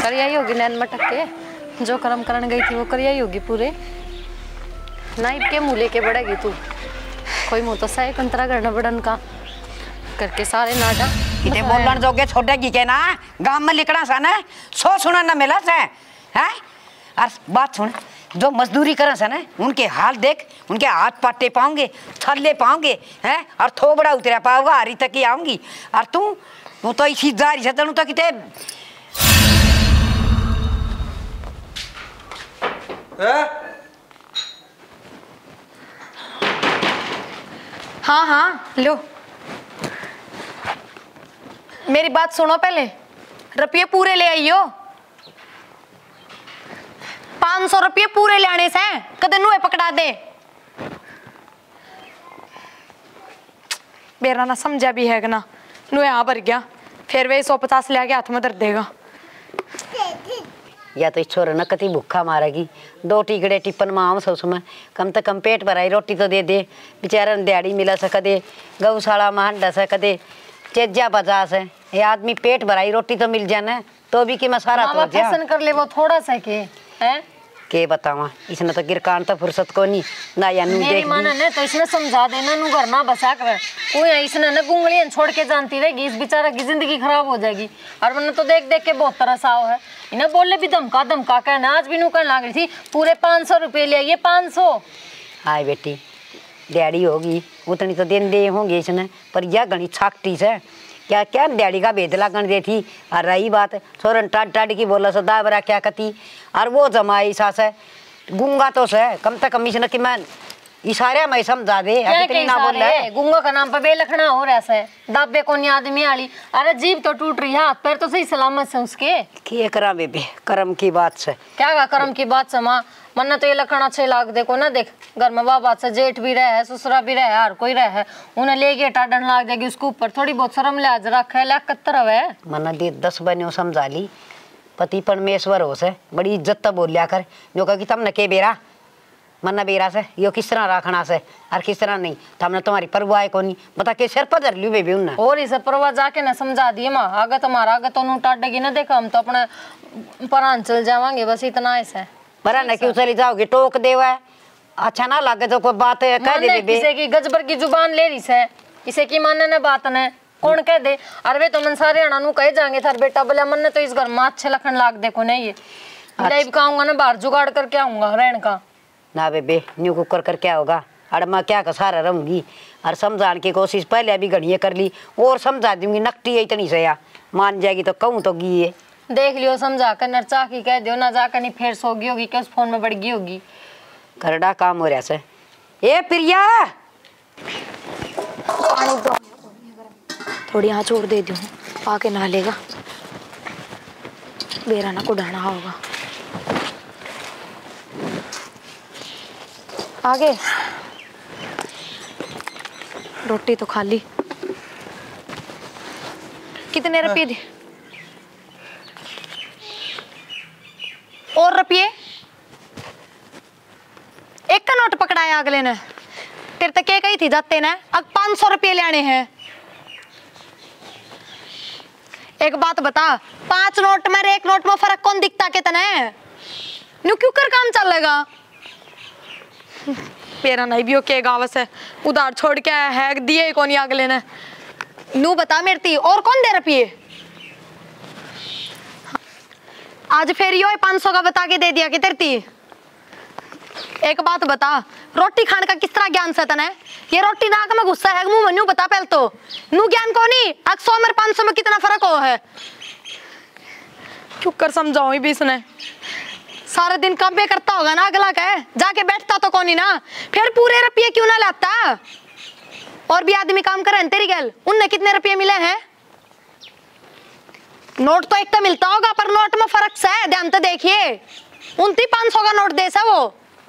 कर आई होगी नैन मटक के, जो कर्म करन गई थी वो कर आई होगी पूरे। नाइट के मुँह लेके बढ़ेगी तू, कोई मुँह तो सही कंतरा करना बड़न का करके सारे नाटक इते बोलन जोगे छोड़ेगी के ना, गांव में लिखना सा ना, सो सुना ना मिला से हैं। और बात सुन, जो मजदूरी करन सा ना उनके हाल देख, उनके हाथ पाटे पाओगे, थल्ले पाओगे हैं, और थोबड़ा उतरा पाओगा, हरी तक ही आऊंगी। और तू तो इसी जारी से तनु तो किते हाँ हाँ लो, मेरी बात सुनो पहले। रुपये पूरे ले आइयो, 500 रुपये पूरे ले आने से कदे नुए पकड़ा दे। मेरा ना समझा भी है ना, नुए यहाँ भर गया, फिर वे 150 ले आके हाथ में दर्द देगा। या तो इस छोरे न कति भूखा मारेगी, 2 टिकड़े टिप्पन माम सो उसमें कम से कम पेट भराई रोटी तो दे दे। बेचारा दिहाड़ी मिला सके दे, गौशाला में हंडा सके दे, चेजा बजा से ये आदमी पेट भराई रोटी तो मिल जाना, तो भी कि मैं सारा तो फैशन कर ले वो थोड़ा सा के बतावा। इसने तो गिरकान तो फुर्सत को नहीं ना, या नू मेरी मां ने तो इसने समझा देना, नू घर ना बसा कर कोई इसने न गुंगलियां छोड़ के जानती रहेगी, इस बेचारा की जिंदगी खराब हो जाएगी। और वरना तो देख देख के बहुत तरस आओ है, इन्हें बोले भी धमका धमका कहना। आज भी नू कहने लग रही थी पूरे 500 रुपये ले आइए, 500। हाय बेटी दिहाड़ी होगी उतनी तो दिन दे होंगे इसने, पर यह घनी छाकटी से क्या क्या दिहाड़ी का बेदला गण दे थी। और रही बात सोरन टाट टाट की बोला सो दाबरा क्या कती, और वो जमाई सास है गुंगा तो से कम से कम इसने कि मैं इशारे में समझा दे, इतनी ना बोल रहे। गुंगा का नाम पे बेलखना हो रहा है, दाबे कोनी आदमी आली। अरे जीभ तो टूट रही है, हाथ पैर तो सही सलामत से उसके। क्या करा बेबे, कर्म की बात से। क्या कर्म की बात से माँ, मन्ना तो ये लखना 6 लाख देखो ना, देख घर में बाबा से जेठ भी रहे है, ससुरा भी रहे है, हर कोई रहे है, उन्हें लेके टाडन लाग जाएगी उसके ऊपर। थोड़ी बहुत शर्म लिहाज रख है, लाख 71 है। मन्ना दे 10 बने समझा ली, पति परमेश्वर हो से बड़ी इज्जत तो बोल लिया कर, जो कह कि तुमने के बेरा मन्ना बेरा से यो किस तरह रखना से और किस तरह नहीं, तो हमने तुम्हारी परवाह को नहीं बता के सिर पर धर लियो बेबी उन्हें। और इसे परवाह जाके ना समझा दिए माँ, आगे तुम्हारा आगे तो टाटेगी ना, देखा हम तो अपने परान चल जावांगे, बस इतना ऐसा बरा न क्यों चली जाओगी, टोक देवा अच्छा ना लगे तो कोई बात कह दे बेबी। किसे की गजबर की जुबान ले रही से, इसे की माने ने बात ने कौन कह दे। अरे वे तो मन सारे अणा नु कहे जाएंगे थार बेटा बोले मन ने तो इस घर में अच्छे लखन लाग देखो नहीं ये लाइव कहूंगा ना, बाहर जुगाड़ करके आऊंगा रहन का ना बेबे। न्यू कुकर कर क्या होगा, अरे मैं क्या का सारा रहूंगी। और समझाने की कोशिश पहले अभी घड़िए कर ली, और समझा दूंगी नकटी है इतनी सया, मान जाएगी तो कहूँ तो गी है। देख लियो समझा कर नरचा की कह दियो ना, जाकर नहीं फिर सोगी होगी कि उस फोन में बढ़ गई होगी। करड़ा काम हो रहा से। ए प्रिया थोड़ी यहाँ छोड़ दे दूँ, आके नहा लेगा, बेरा ना कुडाना होगा। आगे रोटी तो खा ली। कितने रुपये दी? और रुपये? एक का नोट पकड़ाया अगले ने, तेरे तक क्या कही थी जाते ने, अब 500 रुपये लेने हैं। एक बात बता, 5 नोट में 1 नोट में फर्क कौन दिखता के तने? न्यू क्यों कर काम चलेगा? पेरा नहीं भी ओके गाँव से उधार छोड़ के है दिए कौन अगले ने। नू बता मेरी थी और कौन दे रुपये? आज फिर यो 500 का बता के दे दिया कि तेरी थी। एक बात बता, रोटी खाने का किस तरह ज्ञान से तने? ये रोटी नाक में गुस्सा है मुंह में, न्यू बता पहले तो। नू ज्ञान को नहीं, 100 में 500 में कितना फर्क हो है? क्यों कर समझाऊं भी इसने, सारे दिन काम पे करता होगा ना अगला कह, जाके बैठता तो कौन ही ना, फिर पूरे रुपये क्यों ना लाता? और भी आदमी काम करे तेरी गल, उनने कितने रुपये मिले हैं? नोट तो एक तो मिलता होगा पर नोट में फर्क से है, ध्यान तो देखिए। 500 का नोट दे सा वो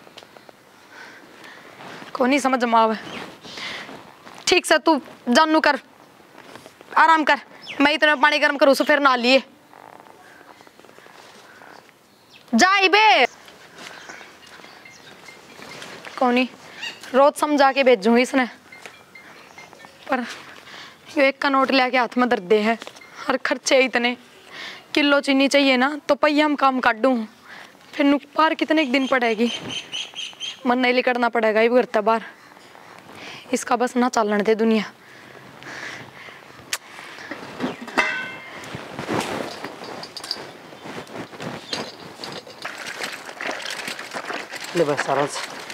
को नहीं समझ में आवे। ठीक से तू जानू कर, आराम कर, मैं इतना पानी गर्म करूँ फिर ना लिए जाई बे। कोनी रोज समझा के भेजूंगी इसने, पर ये 1 का नोट लेके हाथ में दर्द है और खर्चे इतने किलो चीनी चाहिए ना तो पहिया हम काम काट दूँ, फिर नु बाहर कितने दिन पड़ेगी, मन नहीं करना पड़ेगा ये करता बाहर। इसका बस ना चलन दे दुनिया। ले बस सारा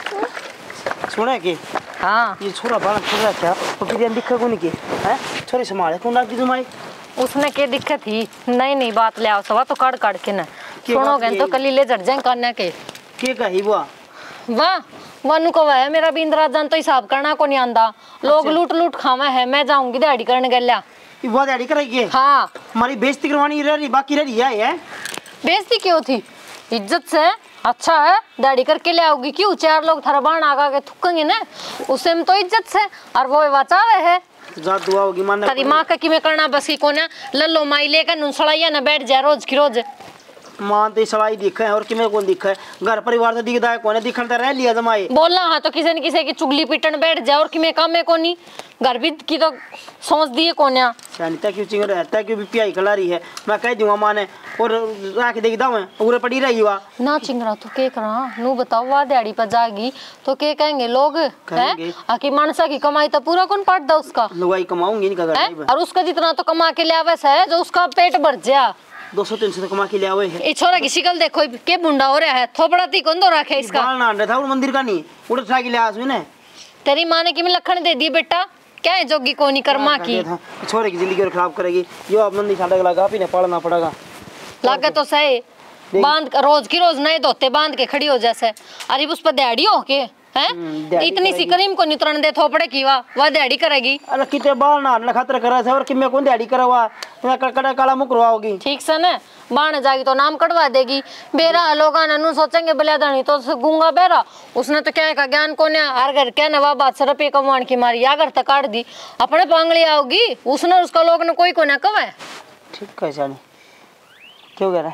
सुना कि हाँ ये छोरा बाल छोड़ रहा क्या वो भी ध्यान दिखा कौन की है छोरी संभाले कौन रखी तुम्हारी उसने क्या दिक्कत थी? नहीं बात ले आओ सवा तो काट काट के ना क्या बात सुनोगे तो यही? कल ले जड़ जाए करने के के कही वो वाह वानु को है मेरा भी इंदिरा जान तो हिसाब करना को नहीं आंदा। लोग अच्छा। लूट लूट खावा है, मैं जाऊंगी दिहाड़ी करने गल्या। ये वो दिहाड़ी करेगी हाँ हमारी बेइज्जती करवानी रह रही बाकी रह रही है बेइज्जती क्यों थी? इज्जत से अच्छा है दिहाड़ी करके ले आओगी, क्यों चार लोग थारा बाण आगा के थुकेंगे ना, उससे में तो इज्जत से। और वो बचावे है जा दुआ होगी मानना कदी माँ का कि मैं करना बस की कोने लल्लो माई लेकर नुसड़ाइया ना बैठ जाए रोज की रोज। मान तो सवाई दिखा है और कि कौन दिखा है घर परिवार से दिखता है कौन दिखा रह लिया जमाए बोलना हाँ तो किसी न किसी की चुगली पीटन बैठ जाए और कि मैं काम में कोनी घर भी की तो सोच दिए कोन्या शानिता क्यों चिंग रहता है क्यों भी पियाई खिला रही है मैं कह दूंगा माँ ने और रख देगी दावे पूरे पड़ी रही हुआ ना चिंगरा तो के करा नू बताओ वह दिहाड़ी पर जाएगी तो के कहेंगे लोग हैं आखि मानसा की कमाई तो पूरा कौन पाट दा उसका लुगाई कमाऊंगी नहीं है? कगर और उसका जितना तो कमा के ले आवे है जो उसका पेट भर जा 200-300 कमा के ले आवे है ये छोरा की शिकल देखो के बुंडा हो रहा है थोपड़ा ती कौन दो रखे इसका बाल ना था वो मंदिर का नहीं उड़ उठा के ले आस ने तेरी माँ ने कि मैं लखन दे दी बेटा क्या है जोगी कोनी कर्मा की छोरे की जिंदगी और खराब करेगी यो अब मंदिर छाड़ा लगा भी पढ़ना पड़ेगा लागे तो सही बांध रोज की रोज नए धोते बांध के खड़ी हो जैसे अरे उस पर दिहाड़ी हो के हैं इतनी सी करीम को नितरण दे थोपड़े की वह दिहाड़ी करेगी। अरे कितने बाल ना खतरा करा है और कि मैं कौन दिहाड़ी करा हुआ मैं कड़ा काला मुंह करवाओगी ठीक से ना बाण जाएगी तो नाम कटवा देगी बेरा लोग नू सोचेंगे बलियादानी तो गूंगा बेरा उसने तो क्या का ज्ञान को हर घर क्या नवा बात से रुपये कमाने की मारी या घर तक काट दी अपने पांगली आओगी उसने उसका लोग ने कोई को ना कवा है ठीक है जानी क्यों कह रहा है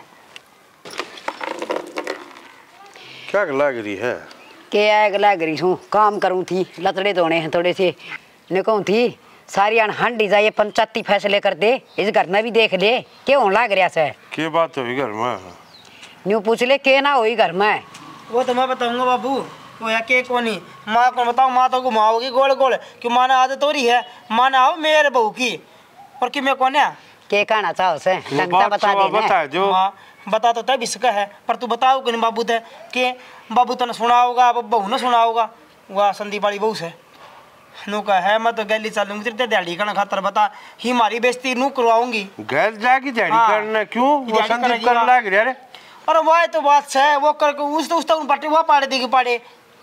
क्या लग रही है के आग लग रही हूँ काम करूँ थी लतड़े धोने हैं थोड़े से निकलूँ थी सारी हंडी जाइए पंचायती फैसले कर दे इस घर में भी देख ले क्यों लग रहा से के बात हुई घर में न्यू पूछ ले के ना हुई घर में वो तो मैं बताऊंगा बाबू वो है के कोनी माँ को बताओ माँ तो घुमाओगी गोल गोल क्यों माँ ने आदत हो रही है माँ ने आओ मेरे बहू की और कि मैं कौन है के कहना चाहो से लगता बता बता दे जो माँ बता तो तब इसका है पर तू बताओ कि नहीं बाबू ते के बाबू तने सुना होगा बहू ने सुना होगा वह संदीप वाली बहू से नू का है मैं तो गैली चलूंगी तेरे दिहाड़ी करना खातर बता ही मारी बेइज्जती नू करवाऊंगी गैर जाके दिहाड़ी हाँ। करना क्यों वो दिहाड़ी संदीप करेगी, करने हाँ। लग रहा है अरे वह तो बात है वो कर उस तो पाटे वो पाड़े देगी पाड़े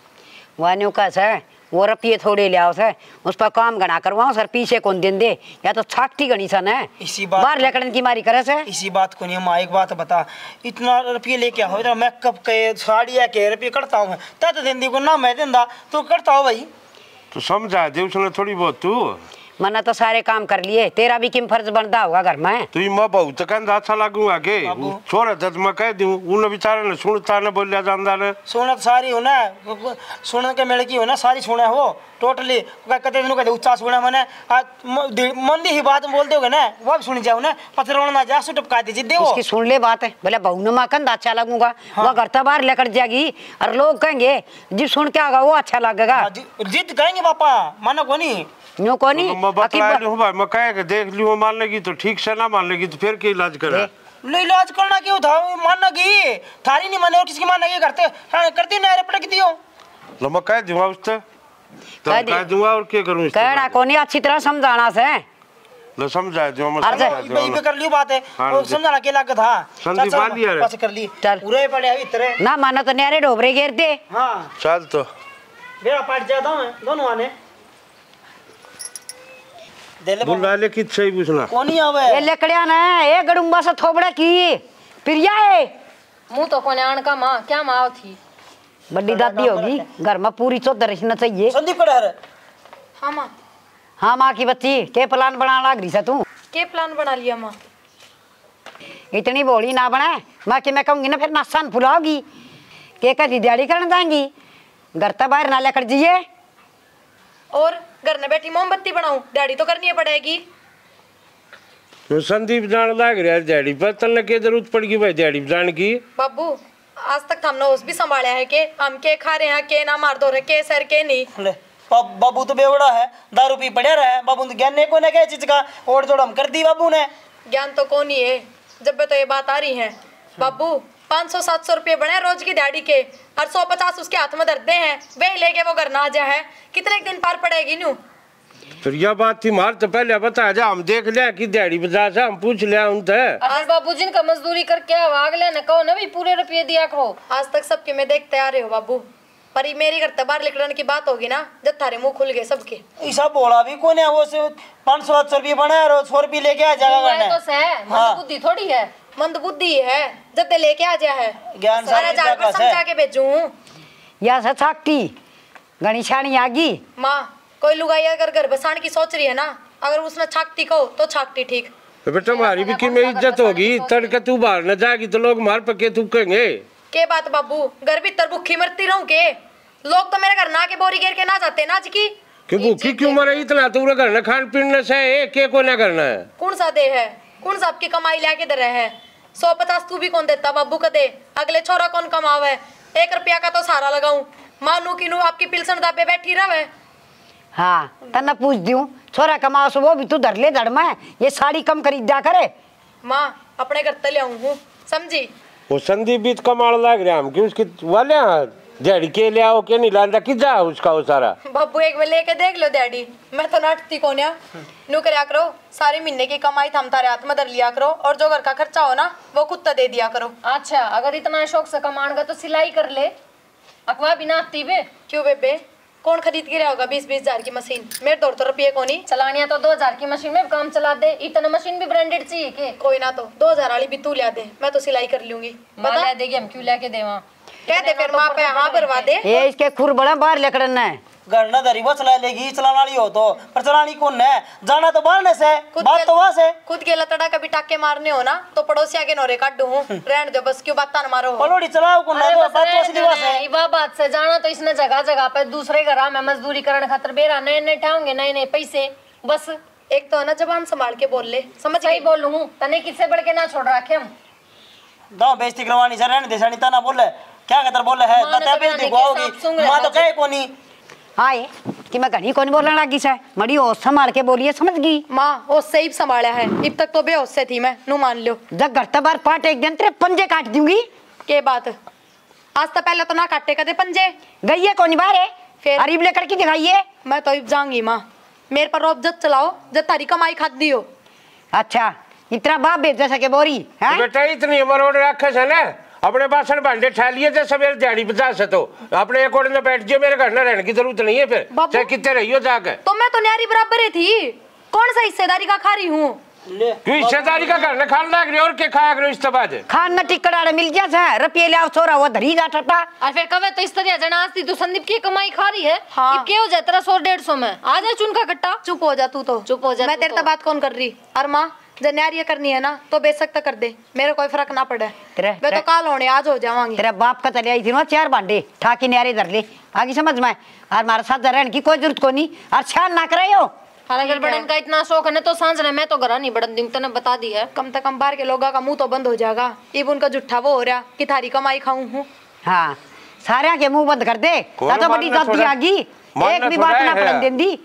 वह न्यू का से वो रुपये थोड़े ले आओ से उस पर काम गणा करवाओ सर पीछे कौन दिन दे या तो छाकती गणी सन है इसी बात बाहर लेकर की मारी करे से इसी बात को नहीं माँ एक बात बता इतना रुपये लेके आओ इतना मेकअप के साड़िया के रुपये करता हूँ मैं तब देंदी को ना मैं देंदा तो करता हो भाई तो समझा दे उसने थोड़ी बहुत तू मना तो सारे काम कर लिए तेरा भी किम फर्ज बनता होगा घर में तू मैं बहुत कहता अच्छा लगूंगा के बाबू। छोरा जब मैं कह दूं उन्हें बेचारे ने सुनता ने बोलिया जानदा ने सुनत सारी हो ना सुन के मेले की हो ना सारी सुना हो टोटली कहते दिन कहते उच्चा सुना मैंने मंदी ही बात बोल दोगे ना वो भी सुन जाओ ना पथरों ना जा टपका दीजिए देव उसकी सुन ले बात है बोले बहू नमा कंधा अच्छा लगूंगा वह घर तो बाहर लेकर जाएगी और लोग कहेंगे जी सुन के आगा वो अच्छा लगेगा जिद कहेंगे पापा मानो को नहीं न्यू को नहीं मैं बतला लूं भाई मैं कह के देख लियो मान लेगी तो ठीक से ना मान लेगी तो फिर क्या इलाज करे लो इलाज करना क्यों था मानना की थारी नहीं माने और किसकी मानना की करते हाँ करती ना पटक दियो लो मैं कह दूंगा उससे तो कह दे। कह दूंगा और क्या करूं इससे कहना को नहीं अच्छी तरह समझाना से लो समझा दो मैं अर्ज- समझा भाई दूंगा पे कर लियो बात है हाँ, वो जी। समझाना के लग था संदीप चल, वाली है रे। बस कर ली चल। पूरे पड़े अभी तेरे ना माना तो न्यारे डोबरे घेर दे हाँ चल तो मेरा पार्ट ज्यादा है दोनों आने दे ले बुला ले कि सही पूछना कौन ही आवे ये लकड़िया ना ये गड़ुम्बा से थोबड़ा की प्रिया है मुंह तो कोने आण का माँ क्या माँ थी बड़ी दादी होगी घर में पूरी चौधर रहना चाहिए संदीप कड़े हर हाँ माँ हाँ माँ की बच्ची के प्लान बना लाग रही से तू के प्लान बना लिया माँ इतनी बोली ना बनाए माँ की मैं कहूँगी ना फिर नासान फुलाओगी के कभी दिहाड़ी करने जाएंगी घर तक बाहर ना लेकर जाइए और घर में बैठी मोमबत्ती बनाऊं दिहाड़ी तो करनी पड़ेगी तो संदीप जान लाग रहा है दिहाड़ी पर, तलने की जरूरत पड़ गई भाई दिहाड़ी जान की। बाबू आज तक हमने उस भी संभाला है कि हम के खा रहे हैं के ना मार दो रहे के सर के नहीं। ले बाबू तो बेवड़ा है, दारू पी पड़े रहा है बाबू, तो ज्ञान को ना क्या चीज का ओढ़ जोड़ हम कर दी बाबू ने। ज्ञान तो कौन ही है जब तो ये बात आ रही है बाबू। 500-700 रुपये बने रोज की दिहाड़ी के और 150 उसके हाथ में धरते हैं, वे लेके वो घर ना आ जा है, कितने दिन पार पड़ेगी न्यू। तो यह बात थी मार तो पहले बता जा, हम देख लिया कि दिहाड़ी बजा से हम पूछ लिया उनसे। आज बाबूजी का मजदूरी करके आगले न कहो ना भी पूरे रुपये दिया करो। आज तक सबके मैं देखते आ रहे हो बाबू, पर ये मेरी घर बाहर निकलने की बात होगी ना जब थारे मुंह खुल गए सबके। ऐसा बोला भी कौन है वो, 500-700 रुपये बना है, 100 रुपये लेके आ जाएगा। तो बुद्धि थोड़ी है, मंद बुद्धि है जब ते लेके आ जा है। ज्ञान सारा जान पर समझा के भेजूं। या सचाकती गणी छाणी आगी। माँ कोई लुगाई अगर घर बसाने की सोच रही है ना, अगर उसने छाकती कहो तो छाकती ठीक। तो बेटा हमारी भी में इज्जत होगी, तड़के तू बाहर न जाएगी तो लोग मार पके तू कहेंगे। के बात बाबू, घर भीतर भूखी मरती रहूं के? लोग तो मेरे घर ना के बोरी घेर के ना जाते ना जी। क्यों भूखी क्यों मरे इतना? तू घर न खान पीने से एक को ना करना है। कौन सा दे है, कौन सा आपकी कमाई लेके दे रहे है? 150 तू भी कौन देता बाबू का दे, अगले छोरा कौन कमावे? 1 रुपया का तो सारा लगाऊं, मानू की नू आपकी पिलसन दाबे बैठी रहे। हाँ तना पूछ दूं छोरा कमाओ सो वो भी तू धर ले धड़ में, ये साड़ी कम खरीद जा करे। माँ अपने घर तले आऊं हूँ समझी। वो संदीप भी कमाल लाग रहा हम कि उसके वाले दिहाड़ी के ले आओ के नहीं लांदा कि जा उसका वो सारा। बाबू एक बार लेके देख लो डैडी, मैं तो नाटती कौन या नू करया करो, सारी महीने की कमाई थम तारे हाथ में धर लिया करो और जो घर का खर्चा हो ना वो कुत्ता दे दिया करो। अच्छा अगर इतना शौक से कमाएगा तो सिलाई कर ले, अखवा बिना आती बे। क्यों बेबे, कौन खरीद के रहा होगा 20-20 हजार की मशीन? मेरे दौड़ तो रुपये को नहीं चलानिया तो 2000 की मशीन में काम चला दे, इतना मशीन भी ब्रांडेड चाहिए के? कोई ना तो 2000 वाली भी तू ला दे, मैं तो सिलाई कर लूंगी। बता देगी हम क्यों लेके देवा, कह दे फिर माँ पे हाँ भरवा दे। ये इसके खुर बड़ा बाहर लेकड़न है। घर न धरी वो चला लेगी, चलाने वाली हो तो, पर चलानी कौन है? जाना तो बाहर से, बात तो वहाँ से। खुद के लतड़ा कभी टाके मारने हो ना तो पड़ोसिया के नौरे काट दूं, रहने दो बस, क्यों बात ना मारो। पलोड़ी चलाओ कौन ना, बात तो असली बात है। इबा बात से जाना तो इसने जगह जगह पे दूसरे घर में मजदूरी करने खातर बेरा नए नए ठाऊंगे, नए नए पैसे बस। एक तो है ना जबान संभाल के बोल ले, समझ सही बोलूं हूँ, तने किससे बढ़ के ना छोड़ रखे हम। दाव बेइज्जती करवानी से रहने दे, सनिता ना बोले क्या कहतर बोले है, तते बेइज्जती होगी, मां तो कहे कोनी। हाँ ये कि मैं घनी कौन बोलने लगी से, मड़ी होश संभाल के बोलिए, समझ गई? माँ होश से ही संभाला है, अब तक तो बेहोश से थी मैं, नू मान लो। जब घर तबार पाट एक दिन तेरे पंजे काट दूंगी। के बात, आज तो पहले तो ना काटे कदे पंजे। गई है कौन बार है फिर अरीब लेकर के दिखाइए। मैं तो अब जाऊंगी माँ, मेरे पर रोब जब चलाओ जब तारी कमाई खाद दी हो। अच्छा इतना बाप बेच जैसा के बोरी है बेटा इतनी मरोड़ रखे से ना, अपने बासन भांडे ठा लिए थे सवेरे दिहाड़ी 50 से, तो अपने एक ओर में बैठ जाओ, मेरे घर न रहने की जरूरत नहीं है फिर, चाहे कितने रहियो जाके। तो मैं तो न्यारी बराबर ही थी, कौन सा हिस्सेदारी का खा रही हूँ? क्यों हिस्सेदारी का घर न खान लाग रही और क्या खाया करो इस बाद खान न टिकड़ा मिल गया था, रुपये ले आओ छोरा वो धरी जाता था। और फिर कवे तो इस तरह जना आती तो संदीप की कमाई खा रही है। हाँ। क्या हो जाए तेरा 100-150 में आ जाए चुन का कट्टा। चुप हो जा तू तो, चुप हो जा मैं तू तेरे तो। तो बात कौन कर रही। और माँ जब न्यारी करनी है ना तो बेशक तो कर दे, मेरे कोई फर्क ना पड़े, मैं तो काल होने आज हो जावांगी। तेरा बाप का चले आई थी ना 4 भांडे ठाकी न्यारे धर ले, आगे समझ में। और हमारे साथ रहने की कोई जरूरत को नहीं, और छान ना करे हो। अगर बड़न का इतना शौक है ना तो सांझ मैं तो घर नहीं बड़न दूं, तने बता दी है। कम से कम बाहर के लोगों का मुंह तो बंद हो जाएगा, इब उनका जुट्ठा वो हो रहा कि थारी कमाई खाऊं हूँ। हाँ सारे के मुंह बंद कर दे, तो बड़ी जाती आगी, एक भी बात ना पड़न देंदी।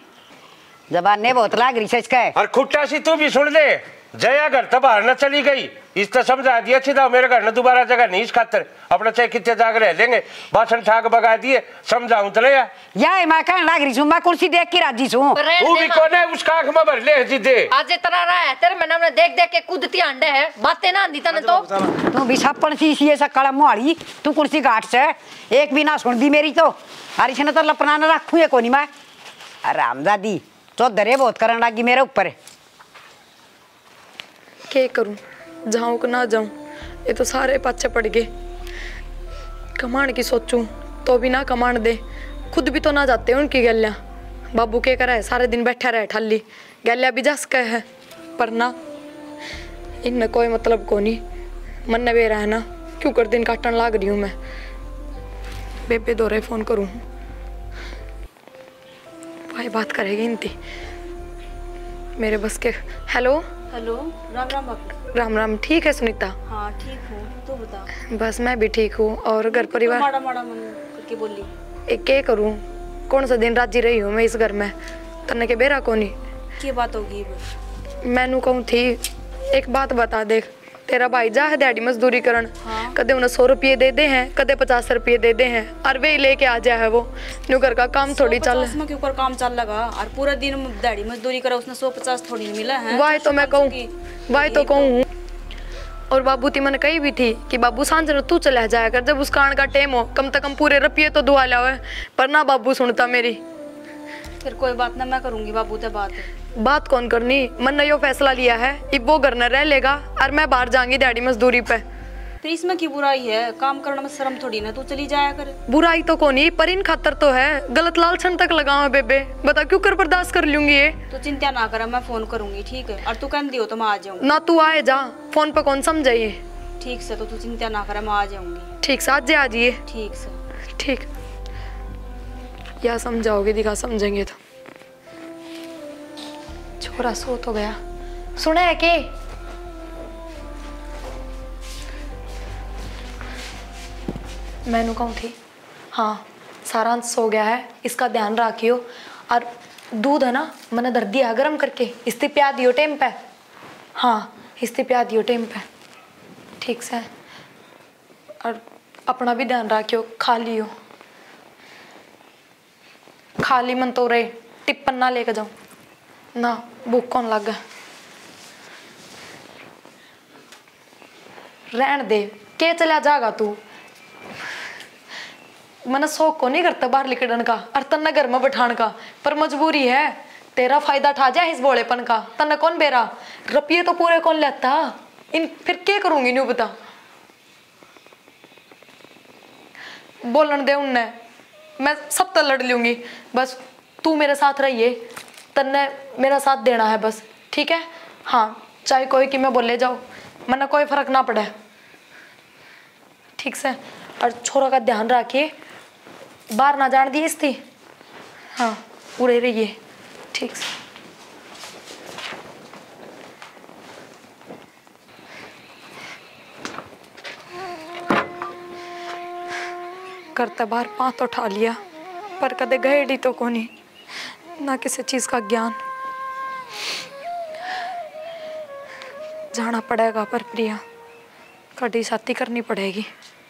जबान ने बहुत लाग रही है इसका। और खुट्टा सी तू भी सुन ले, जया घर तो बाहर न चली गई, इस तो समझा दिया अच्छी था मेरे घर न दोबारा जगह नहीं इस खातर, अपना चाहे कितने जाग रह लेंगे, बासन ठाक बगा दिए, समझाऊं तो या मैं कहने लाग रही हूँ, मैं कुर्सी देख के राजी हूँ। तू भी कौन है उसका आंख में भर ले जी दे। आज तरह रहा है तेरे मैंने हमने देख देख के कूदती अंडे है, बातें ना आंदी तने तो। तू भी छप्पन सी ऐसा कड़ा मुहाड़ी, तू कुर्सी घाट से एक भी ना सुन दी मेरी तो, अरे इसने तो लपना न रखू है कोनी मैं। रामदादी तो दरे बहुत करने लगी मेरे ऊपर। क्या करूं, जाऊं कि ना जाऊं, ये तो सारे पाछे पड़ गए। कमाण की सोचूं तो भी ना कमाण दे, खुद भी तो ना जाते उनकी गलियां। बाबू के करे सारे दिन बैठा रहे ठाली, गलियां भी जस कहे है, पर ना इनने कोई मतलब को नहीं। मन ने बेरा है ना, क्यों कर दिन काटन लाग रही हूँ मैं। बेबे दौरे फोन करूँ, भाई बात करेगी इनती मेरे बस के। हेलो हेलो, राम राम भाभी। राम राम। ठीक है सुनीता? हाँ ठीक हूँ, तू बता। बस मैं भी ठीक हूँ। और घर परिवार? माड़ा माड़ा मन करके बोली। एक क्या करूँ, कौन सा दिन राजी रही हूँ मैं इस घर में, तन्ने के बेरा को नहीं। क्या बात होगी? मैनू कहूँ थी एक बात बता, देख तेरा भाई जा है दिहाड़ी मजदूरी करन। हाँ। कदे उन्हें 100 रुपये दे दे हैं, कदे 50 रुपये दे दे हैं, और वे ही लेके आ जाए है वो। न्यू घर का काम थोड़ी चल। 150 के ऊपर काम चल लगा और पूरा दिन दिहाड़ी मजदूरी करा, उसने 150 थोड़ी नहीं मिला है। वाई तो मैं कहूँ, वाई तो कहूँ। और बाबू ती मैंने कही भी थी कि बाबू सांझ तू चला जाया कर, जब उस कान का टेम हो कम से कम पूरे रुपये तो दुआ लिया, पर ना बाबू सुनता मेरी। फिर कोई बात ना, मैं करूंगी बाबू से बात कौन करनी, मन ने यो फैसला लिया है अब वो घर न रह लेगा और मैं बाहर जाऊंगी दिहाड़ी मजदूरी पे। फिर इसमें की बुराई है? काम करने में शर्म थोड़ी ना, तू चली जाया कर। बुराई तो कोनी, पर इन खातर तो है। गलत लालचन तक लगाओ बेबे, बता क्यों कर बर्दाश्त कर लूंगी ये। तो चिंता ना कर, मैं फोन करूंगी ठीक है? और तू कहती हो तो मैं आ जाऊंगी। ना तू आए जा, फोन पे कौन समझाइए। ठीक से, तो तू चिंता ना कर, मैं आ जाऊंगी। ठीक से आज आ जाइए। ठीक से। ठीक, या समझाओगे दिखा, समझेंगे तो। छोरा सो तो गया, सुने है कि मैनू कहूँ थी हाँ सारांश सो गया है, इसका ध्यान रखियो। और दूध है ना मैंने धर दिया गरम करके, इस्ती प्या दियो टाइम पे। हाँ इस्ती प्या दियो टाइम पे, ठीक से। और अपना भी ध्यान रखियो, खा लियो। खाली मन तो रहे, टिप्पन ना लेके जाऊं ना, भूख कौन लगा। रहन दे, के चला जाएगा तू। मैंने शौक को नहीं करता बाहर निकलने का और तन्ने घर में बैठाने का, पर मजबूरी है। तेरा फायदा उठा जाए इस बोलेपन का, तन्ने कौन बेरा रुपये तो पूरे कौन लेता। इन फिर क्या करूंगी न्यू बता। बोलन दे उनने, मैं सब तो लड़ लूंगी, बस तू मेरे साथ रहिए, तन्ने मेरा साथ देना है बस, ठीक है? हाँ चाहे कोई कि मैं बोले जाओ, मना कोई फर्क ना पड़े, ठीक से। और छोरा का ध्यान रखिए, बाहर ना जान दी इसकी। हाँ पूरे रहिए, ठीक से। करता बाहर पाँव तो उठा लिया, पर कदे गए तो कोनी, ना किसी चीज का ज्ञान। जाना पड़ेगा पर प्रिया, कड़ी साथी करनी पड़ेगी।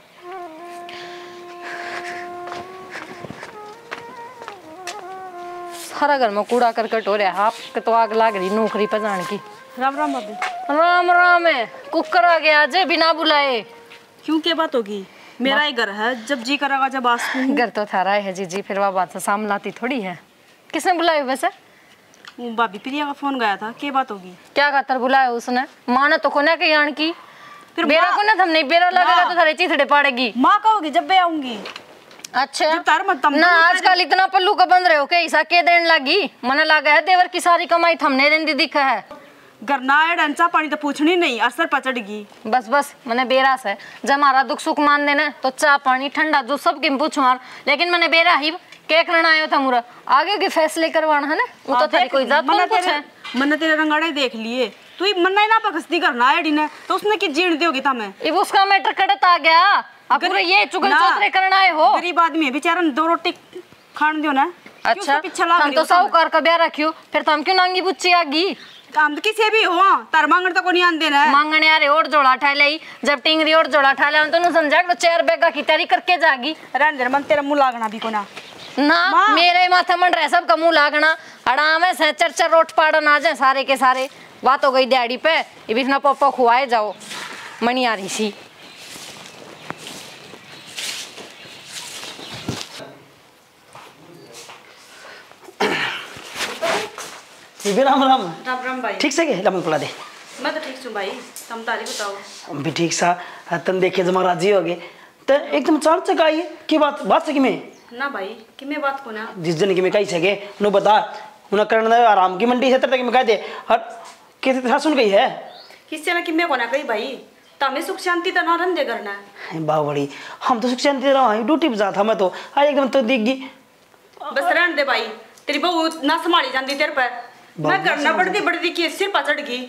सारा घर में कूड़ा करकट हो रहा है, आपके तो आग लाग रही नौकरी पर जाने की। राम राम भाभी। राम राम है, कुकर आ गया आज बिना बुलाए। क्यों, क्या बात होगी? मेरा ही घर है, जब जी करेगा जब आ सकूंगी। घर तो थारा है जी, फिर वह बात से सामलाती थोड़ी है। किसने बुलाया वैसे? वो भाभी प्रिया का फोन गया था, क्या बात होगी? क्या खातर बुलाया उसने? माँ ने तो कोने के यान की, फिर बेरा को ना हमने बेरा लगेगा तो थारे चीथड़े पड़ेगी। माँ कहोगी जब मैं आऊंगी। अच्छा जब तार मत ना आजकल इतना पल्लू का बंद रहे हो क्या? ऐसा के देने लगी? मन लगा है देवर की सारी कमाई थमने दिन दी दिखा है। गरना है डंचा पानी तो पूछनी नहीं, असर पचड़गी। बस बस मैंने बेरा से जब हमारा दुख सुख मान देना तो चाय पानी ठंडा दूध सब की पूछ मार, लेकिन मैंने बेरा ही क्या करना आयो था मुरा, आगे के फैसले करवाना है ना, वो तो तेरी कोई जात कौन पूछे। मैंने तेरे रंगाड़े देख लिए, तू ही मन्ना ही ना पकस्ती करना है डीने, तो उसने की जीण दोगी था मैं। ये उसका मैटर कड़त आ गया, अब पूरे ये चुगल चौधरी करना आए हो। गरीब आदमी है बेचारा, 2 रोटी खान दियो ना। अच्छा हम तो साहूकार का ब्याह रखियो, फिर तो हम क्यों नांगी बुच्ची आगी? हम तो किसी भी हो तार मांगण तो कोनी आन देना है। मांगने यार और जोड़ा ठा ले, जब टिंगरी और जोड़ा ठा ले तो न समझा तो 4 बैगा की तैयारी करके जागी। रहन दे मन, तेरा मुंह लागना भी कोना ना, मेरे माथे मन रहे सब का मुंह लागना। हड़ाम है से चर रोट पाड़न आ जाए सारे के सारे। बात हो गई दिहाड़ी पे, ये भी ना पप्पा खुआए जाओ मनी आ रही सी। राम राम। राम राम भाई। ठीक से के लमन पला दे। मैं तो ठीक हूँ भाई, तुम तारी बताओ। हम भी ठीक सा, तन देखे जमा राजी हो गए तो एकदम चार चक आई की बात से कि मैं ना भाई कि मैं बात को ना जिस जन की मैं कही सके नो बता उन्हें करना आराम की मंडी है तब तक मैं कह दे और कैसे था सुन गई है किससे ना कि मैं को ना कही भाई, तमें सुख शांति तो ना रन दे करना है। बावड़ी हम तो सुख शांति दे रहा हूँ, ड्यूटी पे जा था मैं तो आज एकदम तो दिख गई। बस रहने दे भाई, तेरी बहू ना संभाली जाती तेरे पर, मैं करना पड़ती बड़ी की सिर पचड़ गई।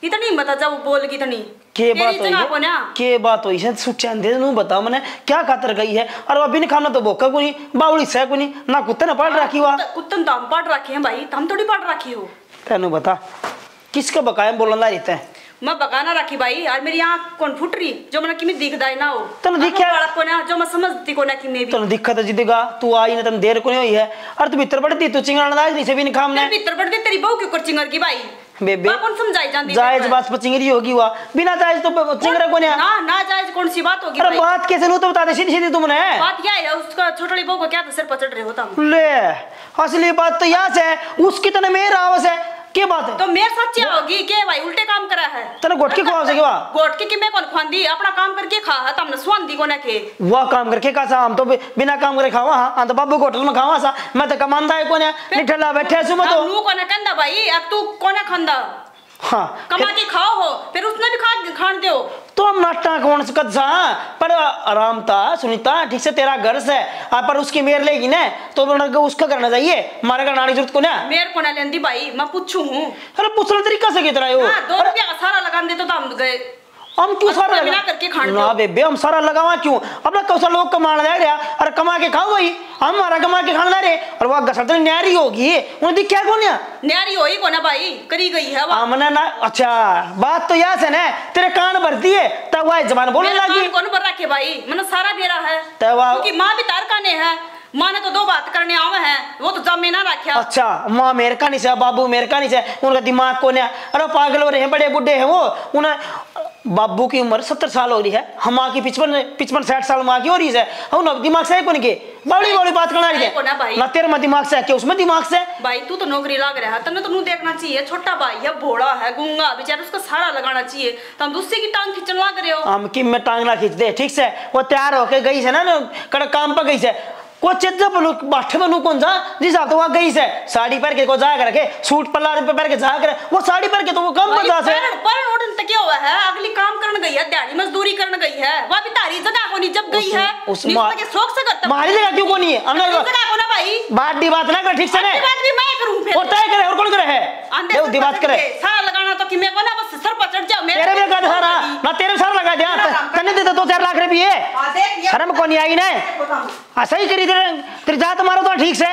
इतनी बता जब बोल की इतनी के बात हुई है के बात हुई है सुचैन दे नू बता मने क्या खातर गई है और अभी ने खाना तो भोका को नहीं बावड़ी से को नहीं ना कुत्ते ने पढ़ रखी हुआ कुत्तन तो हम पढ़ रखे हैं भाई हम थोड़ी पढ़ रखी हो तेनू बता किसका बकाया बोलना रहता है मैं बगाना रखी भाई यार मेरी आंख कौन फुट रही जो मैंने किमी दिखदा है ना हो तने दिखा को ना जो मैं समझती को ना कि मैं भी तने दिखा तो जिदेगा तू आई ना तने देर को नहीं हुई है और तू भीतर पड़ती तू चिंगड़ा दाज नहीं से भी नहीं खामने भीतर पड़ती तेरी बहू क्यों कर चिंगर की भाई बेबे कौन समझाई जाती जायज बात पर चिंगरी होगी हुआ बिना जायज तो चिंगरा को नहीं ना ना जायज कौन सी बात होगी अरे बात कैसे नु तो बता दे सीधी सीधी तुमने बात क्या है उसका छोटी बहू को क्या सिर पचड़ रहे होता ले असली बात तो यहाँ से है उसकी तने मेरा आवाज है क्या बात है तो मेरे साथ क्या होगी के भाई उल्टे काम करा है तने गोटकी खवा से केवा गोटकी की मैं कौन खांदी अपना काम करके खा है तुमने स्वांदी को ना के वो काम करके का सा हम तो बिना काम करे खावा हां तो बाबू होटल में खावा सा मैं तो कमांदा है कोने निठला बैठे सु मैं तो नू कोने कंदा भाई अब तू कोने खंदा हां कमा के खाओ हो फिर उसने भी खान दो तो हम नाटक कौन से कद पर आराम था सुनीता ठीक से तेरा घर से पर उसकी मेर लेगी ना तो उसका करना चाहिए हमारे का नानी जरूरत को ना मेर को ना लेंदी भाई मैं पूछू हूं अरे पूछने तरीका से कितना है वो 2 रुपया का सारा लगा दे तो हम गए हम क्यों सारा बिना करके खाने ना बेबे हम सारा लगावा क्यों अपना कौशल लोग कमाने दे रहा और कमा के खाओ वही हम हमारा कमा के खाना दे रहे और वो गसर न्यारी होगी उन्हें दिखा कौन है न्यारी होई को ना भाई करी गई है वो हमने ना अच्छा बात तो यह से ना तेरे कान भरती है तब वह जबान बोलने लगी कौन भर रखे भाई मैंने सारा बेरा है तब क्योंकि मां भी तार काने है मां ने तो 2 बात करने आवे हैं वो तो जमे ना रखा अच्छा मां मेरे का नहीं से बाबू मेरे का नहीं से उनका दिमाग को नहीं अरे पागल हो रहे हैं बड़े बुड्ढे हैं वो उन्हें बाबू की उम्र 70 साल हो रही है हम माँ की 55-60 साल माँ की हो रही है उन दिमाग से है कौन के बड़ी बड़ी बात करना है ना तेरे में दिमाग से है कि उसमें दिमाग से भाई तू तो नौकरी लग रहा है तने तो नू देखना चाहिए छोटा भाई है भोड़ा है गूंगा बेचारा उसका सारा लगाना चाहिए तो हम दूसरे की टांग खींचने लग रहे हो हम कि मैं टांग ना खींच दे ठीक से वो तैयार होके गई है ना कड़क काम पर गई है को चेजा बनू बाठे बनू कौन जा जिस हाथ तो वहां गई से साड़ी पहन के को जा कर रखे सूट पल्ला पे पहन के जा कर वो साड़ी पहन के तो वो कम बजा से पर ओडन तक क्या हुआ है अगली काम करने गई है दिहाड़ी मजदूरी करने गई है वो भी तारी जगह को नहीं जब गई है उस के शौक से करता हमारी जगह क्यों को नहीं है हमने जगह को ना भाई बात दी बात ना कर ठीक से ने बात भी मैं करूं फिर और तय करे और कौन करे है देव दी बात करे सारा लगाना तो कि मैं को ना बस सर पर चढ़ जाओ तेरे भी लगा सारा ना तेरे सारा लगा दिया तने दे 2-4 लाख रुपए शर्म को नहीं आई ना ऐसा ही करी तेरे जात मारो तो ठीक से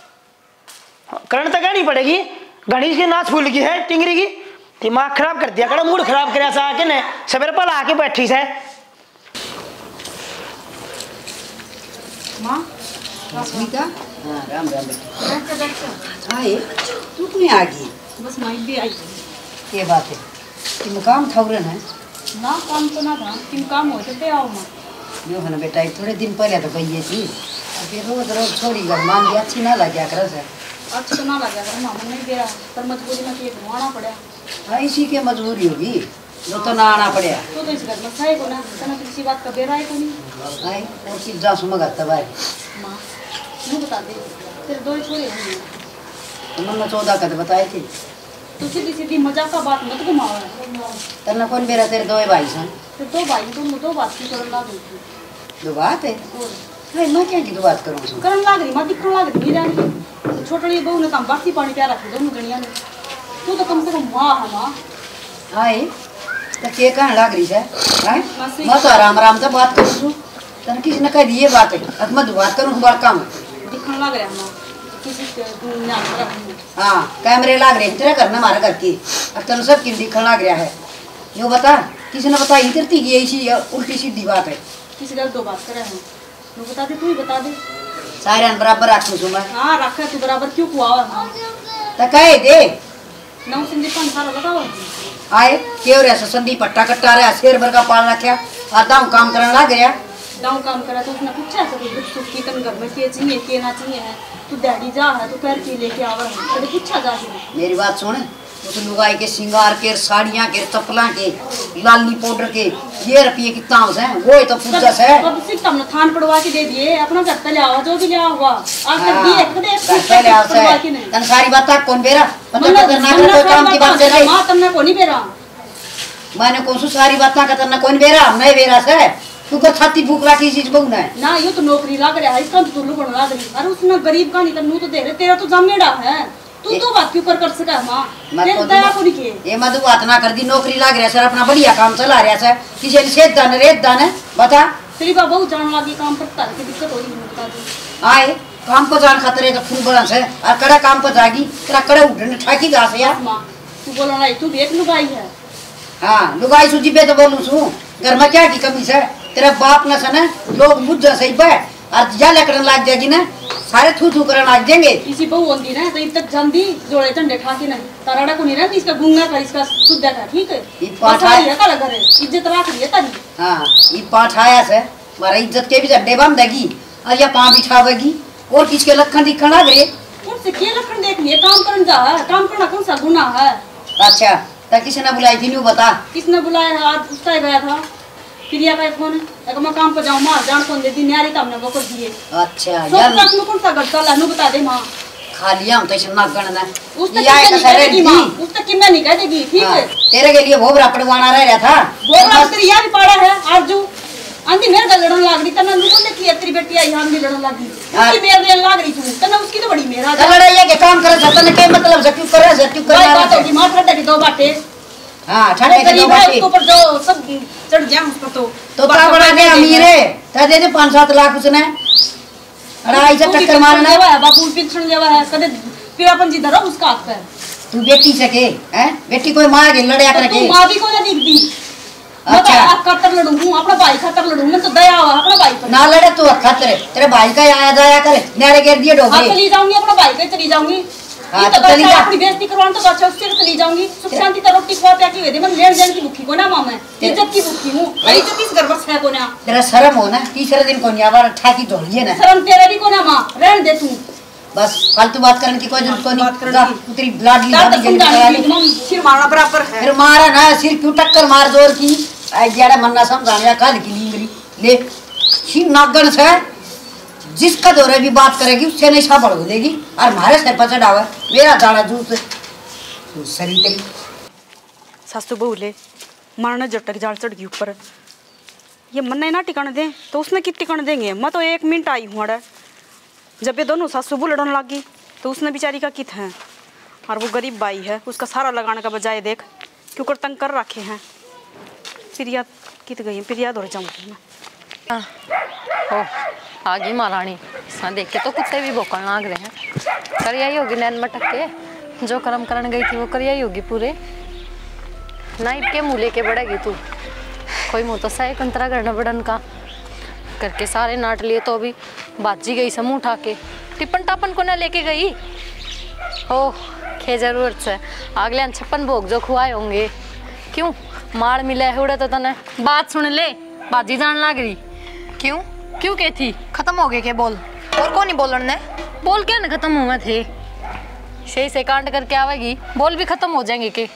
करने तक नहीं पड़ेगी गणेश की नाच फूल की है टिंगरी की दिमाग खराब कर दिया मूड खराब कर आके ने सवेरे पल आके बैठी से मां स्मिता हां राम राम हाय तू क्यों आ गई बस मैं भी आई ये बात है कि मुकाम थौरन है ना काम तो ना था किन काम हो तो आओ मां यो है ना बेटा थोड़े दिन पहले तो गई थी फिर रोज रोज छोड़ी घर मान दिया अच्छी ना लगे कर से अच्छा तो ना लगा कर मामा नहीं गया पर मजबूरी में ये घुमाना पड़ा हां इसी के मजबूरी होगी जो तो ना आना पड़ेगा तो इस घर में सही को ना तना किसी बात का बेरा है को नहीं हाय और चीज जा सुमगा तबाय मां तू बता दे तेरे 2 छोरे हैं मैंने 14 का बताए थे तो सीधी सीधी मजाक का बात मत घुमाओ तना कौन मेरा तेरे 2 भाई सन तो 2 भाई तुम 2 बात की करन लाग रही दो बात है हाय मैं क्या की दो बात करूं करन लाग रही मैं दिखण लाग रही जान तो छोटड़ी बहू ने काम बासी पानी प्यारा रख दोनों गणिया ने तू तो कम से कम मां है मां हाय तो के कहने लग रही है हाय मैं तो आराम आराम से बात करूं तू तने किसी ने कह दी ये बात है अब मैं बात करूं बड़ा काम दिखण लग रहा मां किसी के दुनिया में हां कैमरे लग रहे तेरे घर में हमारे घर की अब तने सब की दिखण लग रहा है यो बता किसी ने बताई तेरी की ऐसी उल्टी सीधी बात है किसी गल 2 बात करे हैं तू बता दे तू ही बता दे सारे बराबर रखूं सुन मैं हां रखा तू बराबर क्यों कुआवा हां तो कह दे नौ संदीप का सारा बताओ आए क्यों रे संदीप पट्टा कट्टा रे शेर भर का पाल रखा आधा काम करने लग गया दाऊ काम करा तो उसने पूछा तो दुख सुख की तन घर में के चाहिए के ना चाहिए है तू डैडी जा है तू कर के लेके आवा है तो पूछा जा मेरी बात सुन उस लुगाई के सिंगार के साड़ियां के चप्पला के लाली पाउडर के ये रुपये कितना है वो तो पूछा है अब सिर्फ हमने थान पड़वा के दे दिए अपना घर पे ले आओ जो भी ले आओगा आज तक दिए कदे घर ले आओ से तन सारी बात कौन बेरा पता ना कोई काम की बात है मां तुमने को नहीं बेरा मैंने कोसु सारी बात का करना कौन बेरा नहीं बेरा से तू को छाती भूख रखी चीज बहु ना ना ये तो नौकरी लग रहा है इसका तो लुगण लग रही अरे उसने गरीब का नहीं तन्नू तो दे रहे तेरा तो जमेड़ा है तू तो बात क्यों कर सका मां मैं तेरे तो दया को नहीं किए ये मधु बात ना कर दी, नौकरी लाग रहा सर, अपना बढ़िया काम चला रहा सर, किसी ने सेध दान रेत दान है बता। तेरी बाबू जान लगी काम करता है कि दिक्कत हो रही है बता दे। आए काम को जान खातर तो खूब बड़ा है और कड़ा काम पर जागी तेरा कड़ा उठने ठाकी जा से यार। मां तू बोला ना तू भी एक लुगाई है। हाँ लुगाई सुजी पे तो बोलूं सू, घर में क्या की कमी है, तेरा बाप न सना लोग बुझ जा सही पे और जा लकड़न लाग जाएगी ना, सारे थू थू करन लाग जाएंगे। इसी बहू होती ना तो तक जानती जोड़े झंडे ठाके नहीं ताराड़ा को नहीं रहती, इसका गुंगा का इसका सुद्धा का ठीक है। ये पाठा है का लगा रे इज्जत रख रही है तारी। हाँ ये पाठ आया से मारा इज्जत के भी झंडे बांध देगी और या पां बिठावेगी और किसके लखन दिखन लग रहे। उनसे के लखन देख लिए काम करन जा है, काम करना कौन सा गुनाह है। अच्छा तो किसी ने बुलाई थी, नहीं बता किसने बुलाया है, आज उसका गया था प्रिया का फोन है, मैं काम पर जाऊं मां जान कौन दे दी न्यारी तो हमने वो कर दिए। अच्छा यार सब में कौन सा घर चला नु बता दे मां। खा लिया हम तो इसे ना गणना उस तक किम्मे नहीं कह देगी मां, उस तक किम्मे नहीं कह देगी ठीक है। तेरे के लिए भोबरा पड़वाना रह रहा था, भोबरा तेरी यार पाड़ा है आरजू आंधी मेरे गल लड़न लाग रही तना नु को देखी तेरी बेटी आई हम भी लड़न लागी उसकी मेरे देन लाग रही तू तना उसकी तो बड़ी मेरा लड़ाई के काम करे सतन के मतलब से क्यों करे से क्यों करे बात होगी मां ठड्डे की दो बातें। हां ठड्डे की दो बातें उसको पर जो सब चढ़ गया उस पर तो का बड़ा के अमीर है ता दे दे 5-7 लाख उसने अड़ाई से टक्कर मारना है बापू पिछड़ जावा है कदे पीड़ापन जी धरो उसका हाथ पे तू बेटी सके हैं बेटी कोई मार के लड़या करके तू मां भी को ना दिखदी। अच्छा आप खातर लड़ूंगी अपना भाई खातर लड़ूंगी मैं तो दया हुआ अपना भाई पर ना लड़े तू खातर तेरे भाई का आया जाया करे नारे घेर दिए डोबे। हाँ चली जाऊंगी अपना भाई पे चली जाऊंगी। हाँ, ये तो चली जा। अपनी बेइज्जती करवाने तो अच्छा उससे चली जाऊंगी सुख शांति तो रोटी खवा क्या की वेदी मैं लेन देन की भूखी को ना मां मैं इज्जत की भूखी हूं इज्जत इस घर बस है को ना तेरा शर्म हो ना तीसरे दिन को नहीं आवार ठाकी धोलिए ना शर्म तेरे भी को ना मां रहन दे तू बस फालतू बात करने की कोई जरूरत को बात नहीं। करने की। तेरी लाडली दादा दादी जल्दी समझाने करा की ली मम सिर मारना बराबर है। फिर मारा ना सिर क्यों टक्कर मार जोर की आई जड़ा मन्ना समझाने काल की लींगरी ले सिर नागन से जिसका दौरे भी बात करेगी उससे नहीं साबड़ हो देगी और हमारे सर पर चढ़ावा मेरा दाड़ा जूस सरी तेरी सासू बहू ले मारना जटक जाल चढ़ गई ऊपर ये मन नहीं ना टिकाने दें तो उसने कित टिकाने देंगे। मैं तो 1 मिनट आई हूँ अड़े जब ये दोनों सासू बहू लड़ने लगी तो उसने बेचारी का कित है और वो गरीब बाई है उसका सारा लगाने का बजाय देख क्यों कर तंग कर रखे हैं। प्रिया कित गई प्रिया दौड़ जाऊँगी मैं। ओ आगे महारानी हाँ देख के तो कुत्ते भी भौंकने लाग रहे हैं। करियाई होगी नैन मटक के जो कर्म करने गई थी वो करियाई होगी पूरे नाइट के मुँह लेके बढ़ेगी तू कोई मुँह तो सही कंतरा करना बड़न का करके सारे नाट लिए तो अभी बाजी गई समूह उठा के टिपन टापन को ना लेके गई। ओह खे जरूरत से अगले 56 भोग जो खुआए होंगे क्यों मार मिला है उड़े तो तने बात सुन ले बाजी जान लग रही क्यों क्यों के थी खत्म हो गए के बोल और कौन नहीं बोलन ने बोल क्या ना खत्म हुए थे सही से कांड करके आवेगी बोल भी खत्म हो जाएंगे के।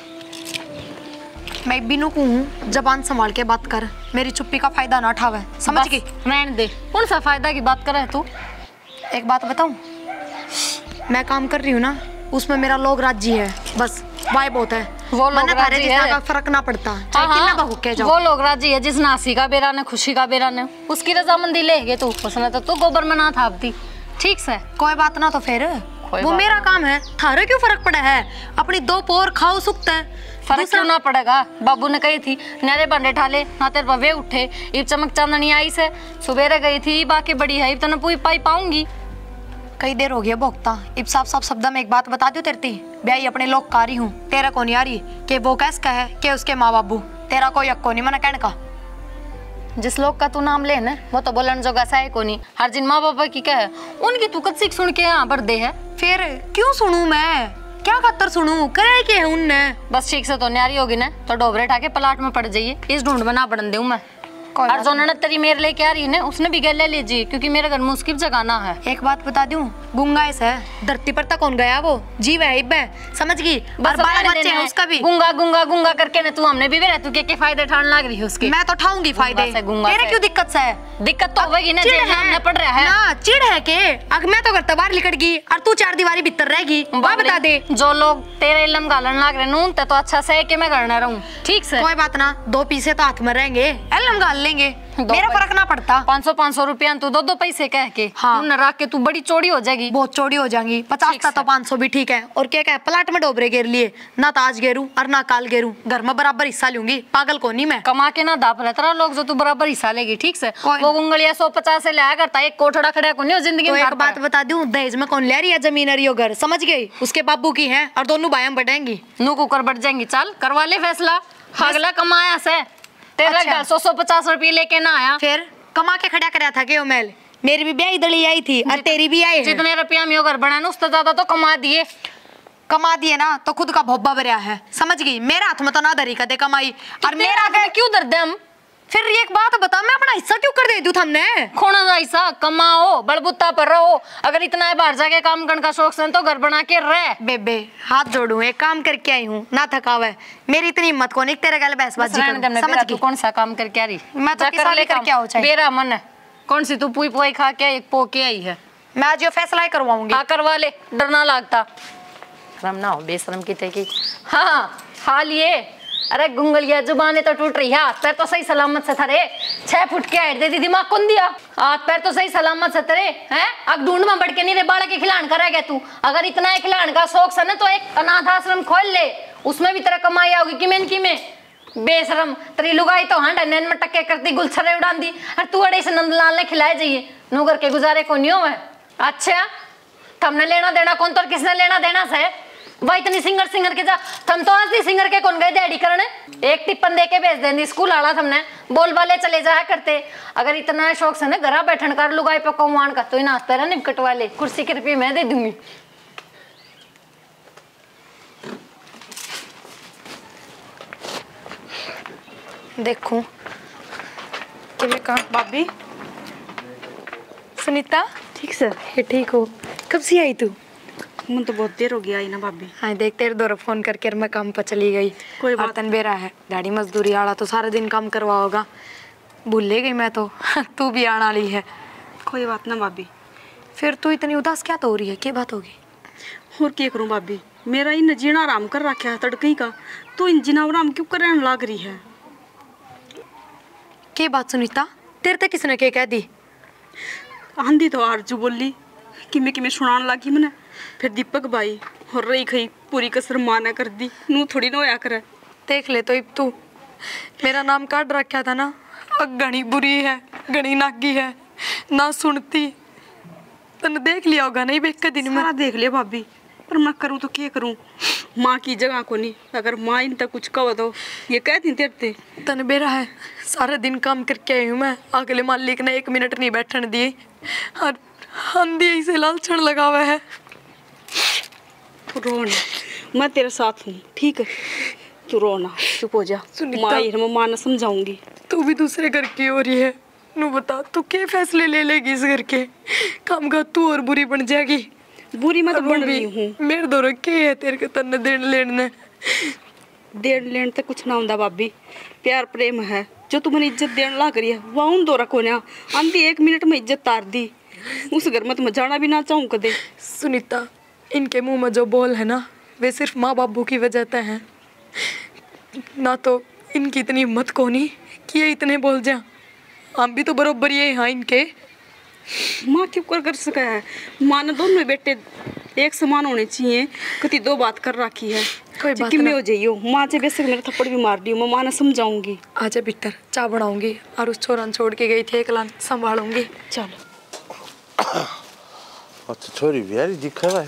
मैं बिनु को हूँ जबान संभाल के बात कर मेरी चुप्पी का फायदा ना उठावे समझ गई। रहने दे कौन सा फायदा की बात कर रहा है तू। एक बात बताऊं मैं काम कर रही हूँ ना उसमें मेरा लोग राज्य है बस वाई बहुत है वो लोग मने थारे राजी जितना है। का फर्क ना पड़ता चाहे कितना का हुक्के जाओ वो लोग राजी है जिस नासी का बेरा ने खुशी का बेरा ने उसकी रजामंदी लेगे तू उसने तो तू गोबर में ना थापती ठीक से कोई बात ना तो फिर वो मेरा काम है थारे क्यों फर्क पड़ा है अपनी 2 पोर खाओ सुखते है फर्क क्यों ना पड़ेगा। बाबू ने कही थी नारे बंडे ठाले ना तेरे पर वे उठे इब चमक चांदनी आई से सुबेरे गई थी बाकी बड़ी है इब तो पूरी पाई पाऊंगी कई देर हो गया भोगता इब साफ साफ शब्द में एक बात बता दू तेरती ब्याई अपने लोग कारी हूँ तेरा कौन यारी के वो कैस का है के उसके माँ बाबू तेरा कोई अक्को नहीं मना कहने का जिस लोग का तू नाम ले ना वो तो बोलन जोगा सा है को नहीं हर जिन माँ बापा की कहे उनकी तू कद सीख सुन के यहाँ पर दे है फिर क्यों सुनूं मैं क्या खातर सुनूं करे के है उनने बस ठीक से तो न्यारी होगी ना तो डोबरे ठाके पलाट में पड़ जाइए इस ढूंढ में ना बढ़न दूं मैं और जो ननद तेरी मेरे लेके आ रही है ना उसने भी गले लीजिए क्योंकि मेरे घर में उसकी जगाना है। एक बात बता दूं गुंगा ऐसा है धरती पर तक कौन गया वो जीव है इब्बे समझ गई बस 12 बच्चे हैं उसका भी गुंगा गुंगा गुंगा करके ना तू हमने भी वे तू के फायदे ठान लाग रही है उसके मैं तो उठाऊंगी फायदे तेरे क्यों दिक्कत से है दिक्कत तो होगी ना जेल में पड़ रहा है ना चिढ़ है के अग मैं तो घर तबार लिकट गई और तू 4 दीवारी भीतर रहेगी वो बता दे जो लोग तेरे इल्म गालन लाग रहे नून ते तो अच्छा से के मैं करना रहूं ठीक से कोई बात ना 2 पीसे तो हाथ में रहेंगे एलम गाल लेंगे मेरा फर्क ना पड़ता। 500 रुपया तू दो पैसे कह के हाँ। न रख के तू बड़ी चौड़ी हो जाएगी। बहुत चौड़ी हो जाएंगी। 50 का तो 500 भी ठीक है। और क्या प्लाट में डोबरे घेर लिए ना, ताज घेरू और ना काल घेरू, घर में बराबर हिस्सा लूंगी। पागल को नहीं मैं। कमा के ना दाप रहे तेरा लोग जो तू बराबर हिस्सा लेगी। ठीक से वो उंगलियां 150 से लाया करता, एक कोठड़ा खड़ा को नहीं हो जिंदगी तो में। एक बात बता दूं, दहेज में कौन ले रही है जमीन और यो घर, समझ गई? उसके बाबू की है और दोनों भाई बढ़ेंगी। नू कुकर बढ़ जाएंगी। चल करवा ले फैसला। अगला कमाया से तेरा अच्छा। 150 रुपये लेके ना आया, फिर कमा के खड़ा कराया था क्यों मेल? मेरी भी ब्याह दली आई थी और तेरी भी आई है। जितने रुपया में घर बनाया उससे ज्यादा तो कमा दिए ना, तो खुद का भोब्बा भरया है, समझ गई? मेरा हाथ में तो ना धरी कदे कमाई और मेरा में क्यों दर दे हम? फिर एक बात बता, मैं अपना हिस्सा क्यों कर दे दूं हमने? खोना जा हिस्सा कमाओ, बड़बुत्ता पर रहो। अगर इतना है बाहर जाके काम करने का शौक है तो घर बना के रह। बेबे हाथ जोड़ू, एक काम करके आई हूँ, ना थकावे। मेरी इतनी हिम्मत को नहीं तेरे गल बहसबाजी करूं, समझ तू गई? कौन सा काम करके आ रही? मैं तो किसान लेकर क्या हो चाहे। मेरा मन है कौन सी तू पुई पुई खा के एक पो के आई है। मैं आज ये फैसला ही करवाऊंगी। हाँ करवा ले, डरना लगता। शर्म ना हो बेशरम की थे। हाँ हाल ये अरे गुंगलिया जुबानें तो टूट रही है, हाथ पैर तो सही सलामत से थरे। 6 फुट के हाइट दे दी, दिमाग कौन दिया? हाथ पैर तो सही सलामत से थरे हैं। अब ढूंढ में बढ़ के नहीं रे बाड़ा के खिलान करा गया तू। अगर इतना एक खिलान का शौक है ना तो एक अनाथ आश्रम खोल ले, उसमें भी तेरा कमाई आओगी। कि में बेशरम तेरी लुगाई तो हाँ नैन में टक्के करती, गुलछरे उड़ान दी। और तू अड़े से नंदलाल ने खिलाए जाइए, नौकर के गुजारे को नहीं हो मैं। अच्छा तुमने लेना देना कौन तो, किसने लेना देना से? वह इतनी सिंगर के जा थम तो असली सिंगर के कौन गए डैडी करने? एक टिप्पन दे के भेज देंगी स्कूल आला हमने, बोल वाले चले जाया करते। अगर इतना शौक से ना घर बैठन कर लुगाई पे कौन का तो इन हाथ पैर निपकट वाले कुर्सी के रुपये मैं दे दूंगी। देखूं कि मैं कहा भाभी सुनीता ठीक सर? ये ठीक हो? कब से आई तू? मन तो बहुत देर हो गया आई ना भाभी। हाँ देख तेरे दो फोन करके मैं काम पर चली गई। कोई बात तन बेरा है डैडी मजदूरी आला तो सारा दिन काम करवा होगा, भूल ले गई मैं तो। तू भी आने वाली है। कोई बात ना भाभी। फिर तू इतनी उदास क्या तो हो रही है, क्या बात होगी? और क्या करूं भाभी, मेरा इन जीना आराम कर रखा है तड़कई का, तो इन जीना आराम क्यों करने लग रही है? क्या बात सुनीता, तेरे तक किसने क्या कह दी? आंधी तो आरजू बोली कि मैं सुनाने लगी मैंने, फिर दीपक भाई और रही खई पूरी कसर माना कर दी। नू थोड़ी ना होया करे। देख ले तो तू मेरा नाम काट रखा था ना, घनी बुरी है, घनी नागी है, ना सुनती। तने देख लिया होगा नहीं बेक दिन में? सारा देख लिया भाभी, पर मैं करूँ तो क्या करूँ? माँ की जगह को नहीं, अगर माँ इन तक कुछ कहो तो ये कहती तेरते। तन बेरा है सारा दिन काम करके आई हूँ मैं, अगले मालिक ने 1 मिनट नहीं बैठने दिए और अंधी से लाल छड़ लगा हुआ है। रोना, मैं तेरे साथ हूँ ठीक है, तू रोना, चुप हो जा। माँ ने समझाऊंगी। तू भी दूसरे घर की हो रही है, नू बता तू क्या फैसले ले लेगी इस घर के? काम का तू और बुरी बन जाएगी। बुरी मैं तो बन रही हूँ। मेरे दो रखे है तेरे के तन्ने देन लेने देन तक कुछ ना होता भाभी, प्यार प्रेम है। जो तू मैंने इज्जत देने लग रही है वह उन दो रखो ना। आंधी 1 मिनट में इज्जत तार दी, उस घर में तो मैं जाना भी ना चाहूँ कदे। सुनीता इनके मुंह में जो बोल है ना वे सिर्फ माँ बाबू की वजह से हैं, ना तो इनकी इतनी हिम्मत को नहीं कि ये इतने बोल जा। हम भी तो बरोबर ये हाँ इनके। माँ क्यों कर सका है? माँ ने दोनों बेटे एक समान होने चाहिए, कति 2 बात कर रखी है। कोई बात ना हो जाइयो, माँ से बेशक मेरा थप्पड़ भी मार दी, मैं माँ ने समझाऊंगी। आजा भीतर चाय बनाऊंगी और उस छोरन छोड़ के गई थी एकला संभालूंगी। चलो। अच्छा छोरी भी यार दिखा है।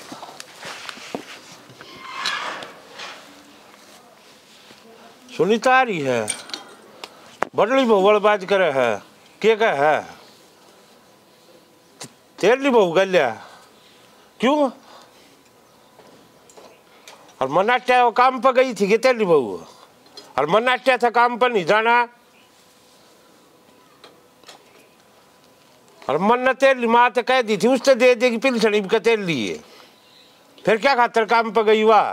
सुनीता आ रही है, बड़ली बहुबड़बाज करे है, क्या कह है? तेरली बहु गल्या क्यों? और मनाट्या वो काम पर गई थी कि तेरली बहु? और मनाट्या था काम पर नहीं जाना, और मन ने तेरली माँ तो कह दी थी उससे दे देगी पिलसड़ी का तेल लिए, फिर क्या खातर काम पर गई? वाह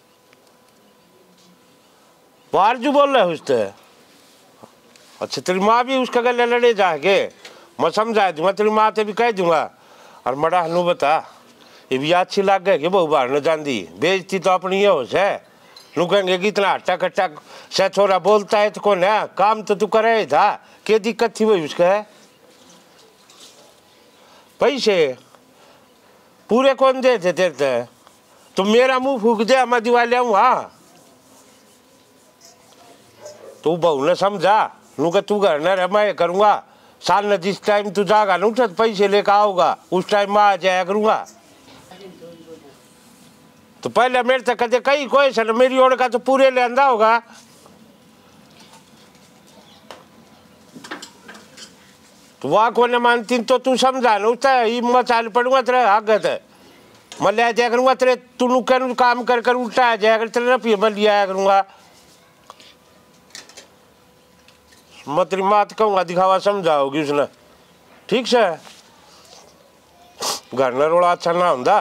बाहर जो बोल रहे है उससे। अच्छा तेरी माँ भी उसका गले लड़े जाके, मैं समझा दूंगा, तेरी माँ से भी कह दूंगा। और मड़ा हनु बता ये भी अच्छी लग गए कि बहु बाहर न जाती, बेजती तो अपनी ये हो से। नू कहेंगे कि इतना हट्टा कट्टा से छोरा बोलता है तो कौन है? काम तो तू करे ही था, क्या दिक्कत थी भाई उसका है? पैसे पूरे कौन देते तेरे? तो मेरा मुंह फूक दे, मैं दिवालिया हूँ। हाँ तू बहू ने समझा नू कि तू घर न रह, मैं करूँगा। साल न जिस टाइम तू जागा ना उठा पैसे लेकर आओगा, उस टाइम मैं आ जाया करूँगा। तो पहले मेरे से कदे कहीं कोई सर मेरी ओर का तो पूरे ले आंदा होगा। तो वहाँ को न मानती तो तू समझा ना उसका ही मैं चाल पड़ूंगा तेरे आगत है। मैं ले जाया करूँगा तेरे, तू नुकन काम कर कर उल्टा आ जाया कर तेरे रफी मैं लिया करूँगा। मैं तेरी मात कहूँगा दिखावा समझाओगी उसने, ठीक से? घर न रोड़ा अच्छा ना होंदा।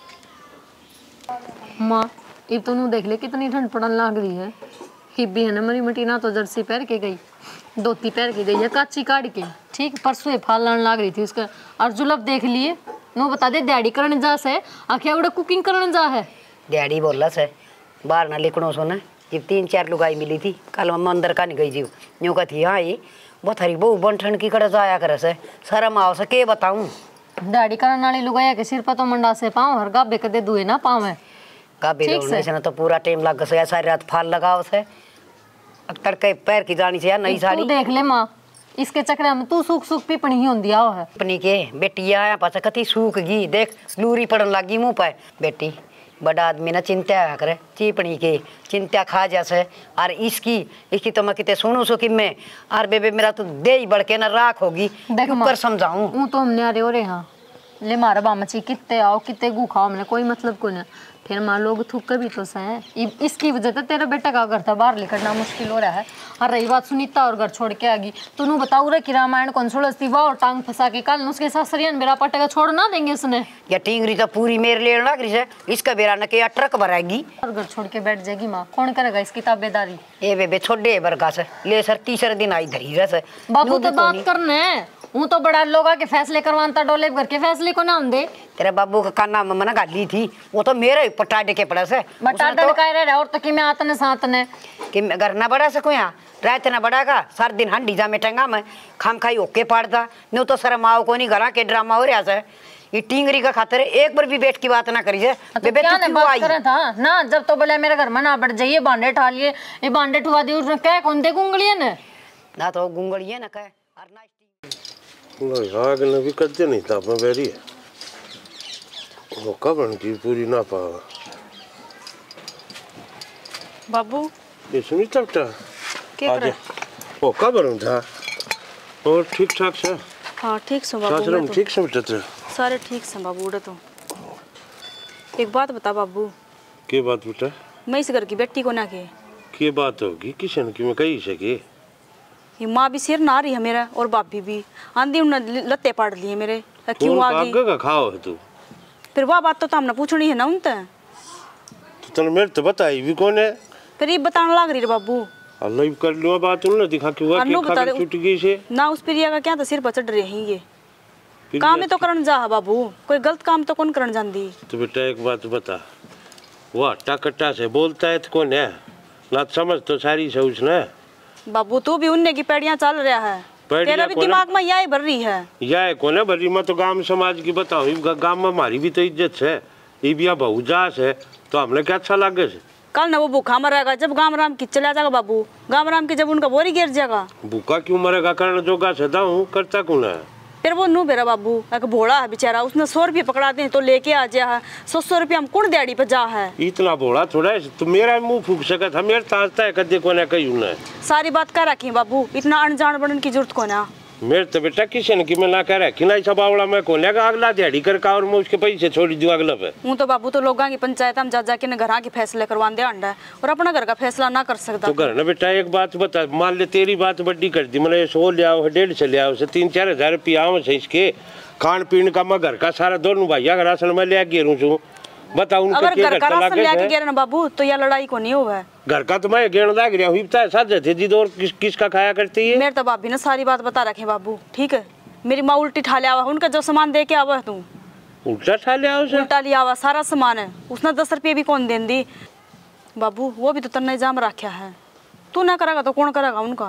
माँ ये तो नू देख ले कितनी ठंड पड़न लग रही है। हिब्बी है ना मरी मटी ना तो जर्सी पहन के गई, धोती पहन के गई है काची काट के, ठीक परसों फाल लाने लग रही थी उसका। और जुलब देख लिए नो बता दे दिहाड़ी करने जा से आखिया उड़ा कुकिंग करने जा है। दिहाड़ी बोला से बाहर ना लिखनो सुना। ये 3-4 लुगाई मिली थी कल मम्मा अंदर का नहीं गई जीव यूँ का थी। हाँ ये बहुत हरी बहु बन ठंड की कड़ा जाया करे से शर्म आओ से के बताऊँ। दिहाड़ी करने वाली लुगाया के सिर पर तो मंडा से पाँव हर गाबे कदे दुए ना पाँव है। गाबे दौड़ने से ना तो पूरा टाइम लग गया, सारी रात फाल लगाओ से तड़के पैर की जानी से नई साड़ी। देख ले माँ इसके चक्कर में तू सूख सूख पीपनी ही होंदी आओ है। अपनी के बेटी आया पास कति सूख गई, देख लूरी पड़न लगी मुँह पे। बेटी बड़ा आदमी ना चिंता करे चीपनी की चिंता खा जैसे। और इसकी तो मैं कितने सुनू सो कि मैं और बेबे मेरा तो दे ही बढ़ के ना राख होगी। ऊपर समझाऊं हूँ तो हमने अरे ओरे हाँ ले मारा बामची कितने आओ कितने गू खाओ हमने कोई मतलब को ना। फिर माँ लोग थूक भी तो सही इसकी वजह से तेरा बेटा का घर था बाहर निकलना मुश्किल हो रहा है। और रही बात सुनीता और घर छोड़ के आ गई तो नू बताऊ रे कि रामायण कौन सुलझती वाह और टांग फंसा के कल उसके साथ सरियन मेरा पटेगा छोड़ ना देंगे उसने। या टिंगरी तो पूरी मेरे ले लग रही है इसका बेरा न के ट्रक भराएगी और घर छोड़ के बैठ जाएगी माँ कौन करेगा इसकी ताबेदारी। ए बेबे छोड़े बरका से ले सर तीसरे दिन आई धरी रस बाबू तो बात करने हूँ तो बड़ा लोग के फैसले करवाता डोले घर के फैसले को ना दे। तेरे बाबू का नाम मना गाली थी वो तो मेरे पटा के पड़ा से बटा डन कह रहे और तो कि मैं आतने सातने कि घर ना बढ़ा सकूँ यहाँ रात ना बढ़ागा सार दिन हंडी जा मेटेंगा मैं खाम खाई ओके पाड़ता न्यू तो सर माओ को नहीं घरा के ड्रामा हो रहा है। ये टिंगरी का खातर एक बार भी बैठ की बात ना करी है। बेबे क्या ने बात करे था ना जब तो बोले मेरे घर में ना बढ़ जाइए बांडे ठा लिए ये बांडे ठुआ दी उसने क्या कौन दे गुंगलिए ने ना तो गुंगलिए ना कहे और ना आग ने भी कदे नहीं था अपना बैरी वो कबन की पूरी ना पावा बाबू ये सुनी तबटा क्या करे वो कबन था और ठीक ठाक से। हाँ ठीक से बाबू सासरम ठीक से बेटा सारे ठीक से बाबू उड़े तो एक बात बता बाबू। के बात बेटा? मैं इस घर की बेटी को ना के बात होगी किशन की मैं कही सके ये माँ भी सिर ना रही है मेरा और बापी भी आंधी उन्होंने लत्ते पाड़ लिए मेरे क्यों आ गई का खाओ है तू फिर वह बात तो हमने पूछनी है ना उनसे तो तने मेरे तो बताई भी कौन है फिर ये बताने लग रही है बाबू अल्लाह कर लो बात उन्होंने दिखा कि वो क्या खबर छूट गई से ना उस प्रिया का क्या तो सिर पर चढ़ रहे हैं ये काम ही तो करन जा बाबू कोई गलत काम तो कौन करन जाती। तो बेटा एक बात बता वो हट्टा कट्टा से बोलता है तो कौन है ना समझ तो सारी से उसने बाबू तू भी उनने की पेड़ियां चल रहा है तेरा भी दिमाग में यही भर रही है। यह कौन है भरी मैं तो गांव समाज की बताऊँ गांव में हमारी भी तो इज्जत है ये भी बहु जास है तो हमने क्या अच्छा लगे कल ना वो भूखा मरेगा जब गांव राम की चला जाएगा बाबू गांव राम की जब उनका बोरी गिर जाएगा भूखा क्यों मरेगा करने जोगा सदा हूँ करता कौन है। फिर वो नू बेरा बाबू एक भोड़ा है बेचारा उसने 100 रुपये पकड़ा दे तो लेके आ जा है 100 रुपये हम कौन दिहाड़ी पे जा है। इतना भोड़ा थोड़ा है तो मेरा मुंह फूक सका था मेरे ताजता है कदे को ना कहीं ना सारी बात कर रखी बाबू इतना अनजान बनने की जरूरत को ना मेरे तो बेटा किसी ने कि मैं ना कह रहा कि ना ऐसा बावड़ा मैं कौन लेगा अगला दिहाड़ी कर का और मैं उसके पैसे छोड़ दूँ अगला पे हूँ तो बाबू तो लोगों की पंचायत हम जा जाके घर के फैसले करवाने अंडा है और अपना घर का फैसला ना कर सकता। तो घर ना बेटा एक बात बता मान ले तेरी बात बड्डी कर दी मैंने 100 ले आओ 150 ले आओ 3-4 हज़ार रुपया आओ से इसके खान पीन का मैं घर का सारा दोनों भैया का राशन मैं ले गिरूँ छूँ बता उनके घर का राशन लेके गिरना बाबू तो यह लड़ाई को नहीं हुआ है। घर का तो मैं गिरने लग रहा हूँ साथ थे और किसका खाया करती है। मेरे तो भाभी ने सारी बात बता रखे बाबू ठीक है मेरी माँ उल्टी ठा लिया हुआ उनका जो सामान दे के आवा तू उल्टा ठा लिया उल्टा लिया हुआ सारा सामान है उसने 10 रुपये भी कौन देन दी बाबू वो भी तो तन्ने जाम रखा है तू ना करेगा तो कौन करेगा उनका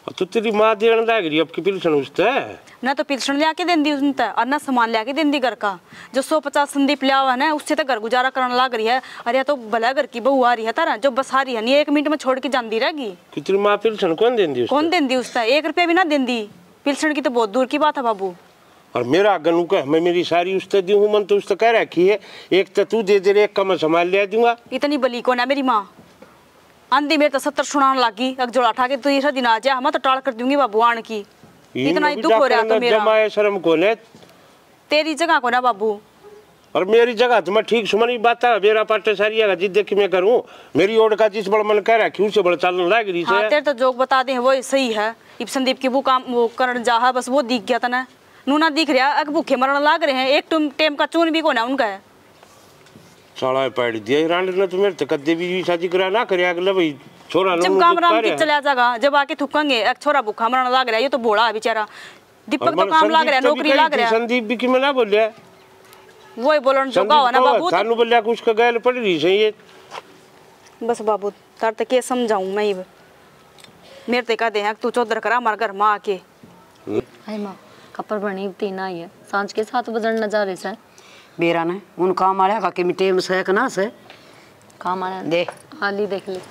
तो तेरी माँ देने लग रही अब की पिलसन उसते ना तो पिलसन लिया के देंदी उसने तो, और ना सामान लिया के देंदी घर का। जो 150 संदीप लिया हुआ है ना उससे तो घर गुजारा करने लग रही है। अरे तो भला घर की बहू आ रही है तारा जो बस आ रही है नहीं 1 मिनट में छोड़ के जाती रहेगी। कि तेरी माँ पिलसन कौन देंदी कौन देंदी उसका? 1 रुपया भी ना देंदी। पिलसन की तो बहुत दूर की बात है बाबू। और मेरा गनू का मैं मेरी सारी उसते दी हूँ मन तो उसते कह रखी है एक तो तू दे दे एक का मैं संभाल लिया दूंगा। इतनी बली कौन है मेरी माँ? आंधी मेरे तो 70 सुनाने लगी एक जोड़ा उठा के तीसरा दिन आ जा मैं तो टाल कर दूंगी बाबू आन की। इतना ही दुख हो रहा तो मेरा। जमाए शर्म कौन है? तेरी जगह को ना बाबू। और मेरी जगह तो मैं ठीक सुमनी बात है मेरा पाटे सारी है जिद देख मैं करूं मेरी ओर का जिस बड़ा मन कह रहा है उसे बड़ा चलने लग रही हाँ, तेरे तो जोक बता दे वो सही है। इब संदीप की वो काम वो करन जा है बस वो दिख गया था ना नूना दिख रहा अग भूखे मरने लग रहे हैं। एक टेम का चून भी कोना उनका है। साला पैड़ दिया रांड ने तो मेरे तो कदे भी शादी करा ना करे अगला भाई छोरा जब काम राम की चला जाएगा जब आके थुकेंगे एक छोरा भूखा मरने लग रहा है। ये तो बोला है बेचारा दीपक तो काम लग रहा है नौकरी लग रहा है। संदीप भी कि मैं ना बोलिया वही बोलन जोगा हो ना बाबू थानू बोलिया कुछ का गैल पड़ रही सही है। बस बाबू तार तक के समझाऊं मैं इब मेरे ते कह दे हैं तू चौधर करा हमारे घर मां आके। हाय माँ कपड़ बनी 3 आई है सांझ के 7 बजन न जा रहे से बेरा ने उन काम आया का के टेम से ना से काम आया दे हाली देख ले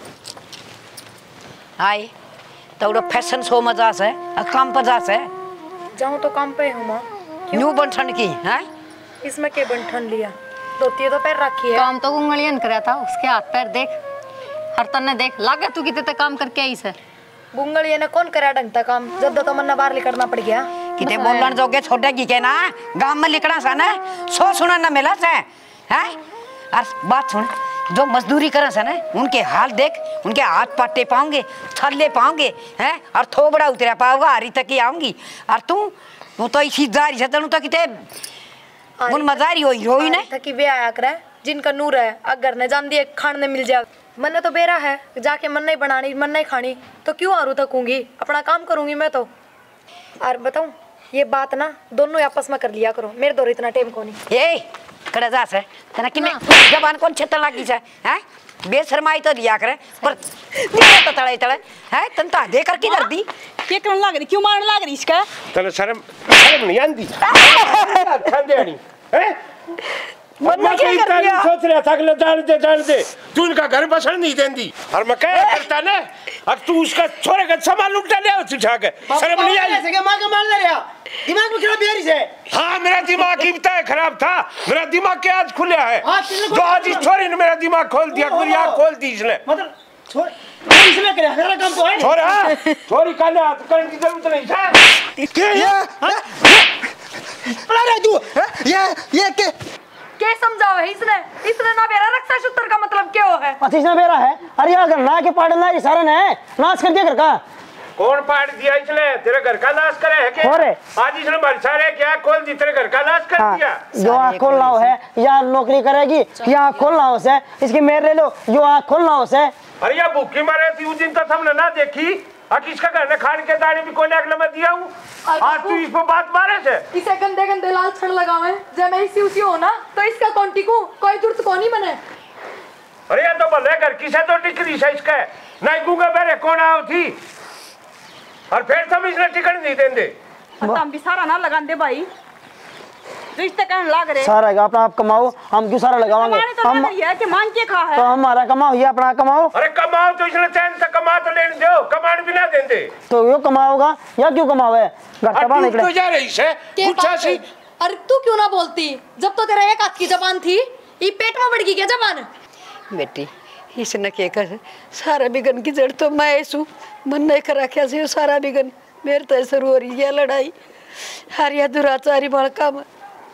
आए तो फैशन शो मजा से काम पजा से जाऊँ तो काम पे हूँ माँ। न्यू बनठन की है इसमें के बंठन लिया धोती तो पैर रखी है। काम तो गुंगलियन करा था उसके हाथ पैर देख हर तन्ने देख लागे तू कितने काम करके आई से बुंगल ये ने कौन करा ढंग तक काम जब तो मन्ना बाहर निकलना पड़ गया। किते बोलन जोगे छोड़ेगी के ना गांव में लिखना सा ना सो सुना ना मिला से हैं। और बात सुन जो मजदूरी करे से ना उनके हाल देख उनके हाथ पाटे पाओगे थल्ले पाओगे हैं और थोबड़ा उतरा पाओगा हरी तक ही आऊंगी। और तू तो इसी जारी से तू तो किते उन मजारी होई ना थकी वे आया करे जिनका नूर है अगर ने जान दिए खान ने मिल जाए मन तो बेरा है जाके मन नहीं बनानी मन नहीं खानी तो क्यों आरू थकूंगी अपना काम करूंगी मैं तो। और बताऊं ये बात ना दोनों आपस में कर लिया करो मेरे दौर इतना टाइम को नहीं। ए करे जा से तना कि मैं जबान कौन छेतन लागी से हैं बेशरमाई तो लिया करे पर तो तड़े तड़े है तन ता दे कर किधर दी क्या करने लग रही क्यों मारने लग रही इसका? तने शर्म नहीं आंदी ठंडेनी हैं मैं क्या कर रहा सोच रहा था कि जान दे तू इनका घर बसन नहीं देंदी और मैं क्या करता ना अब तू उसका छोरे का सामान लुटा ले उठा के शर्म नहीं आई ऐसे के मां के मान ले रहा दिमाग में खराब बेरी से। हाँ मेरा दिमाग ही बताए खराब था मेरा दिमाग के आज खुला है जो आज इस छोरी ने मेरा दिमाग खोल दिया मेरी आँख खोल दी इसने मतलब छोड़ इसने करे मेरा काम तो है छोरा छोरी काले हाथ करने की जरूरत नहीं है क्या अरे तू ये क्या समझाओ है इसने ना बेरा रक्षा सूत्र का मतलब क्या है? अतीश ना बेरा है अरे अगर ना के पाड़ना इशारा ने नाश कर दिया घर का। कौन पाड़ दिया इसने तेरे घर का नाश करे है क्या? आज इसने बरसारे क्या खोल दी तेरे घर का नाश कर दिया। जो आँख खोलना हो है या नौकरी करेगी या आँख खोलना हो से इसकी मेरे ले लो जो आँख खोलना हो से। अरे ये भूखी मारे थी उस दिन तो हमने ना देखी किसका घर ने खाने के दाने भी कोने अगले में दिया हूँ आज तू इस पर बात मारे से इसे गंदे गंदे लाल छड़ लगावे जब मैं इसी उसी हो ना तो इसका कौन टिकू कोई जरूरत कौन ही बने। अरे ये तो बोले घर किसे तो टिकरी से इसका नहीं गूंगा बेरे कौन आओ थी और फिर तुम इसने टिकट नहीं देंगे हम भी सारा ना लगा दे भाई जो इस तक लग रहे सारा है अपना आप कमाओ हम क्यों सारा लगावांगे हम है कि मांग के खा है तो हमारा कमाओ ये अपना कमाओ। अरे कमाओ तो इसने चैन से कमा तो लेने दो कमान भी ना देंगे तो यो कमाओगा या क्यों कमावे घर तबाह निकले तो जा रही से पूछा सी। अरे तू क्यों ना बोलती जब तो तेरा एक हाथ की जबान थी ये पेट में बढ़ गई क्या जबान? बेटी इसने क्या कर सारा बिगन की जड़ तो मैं ऐसू मन नहीं करा क्या से सारा बिगन मेरे तो शुरू हो रही है लड़ाई हरिया दुराचारी बड़का में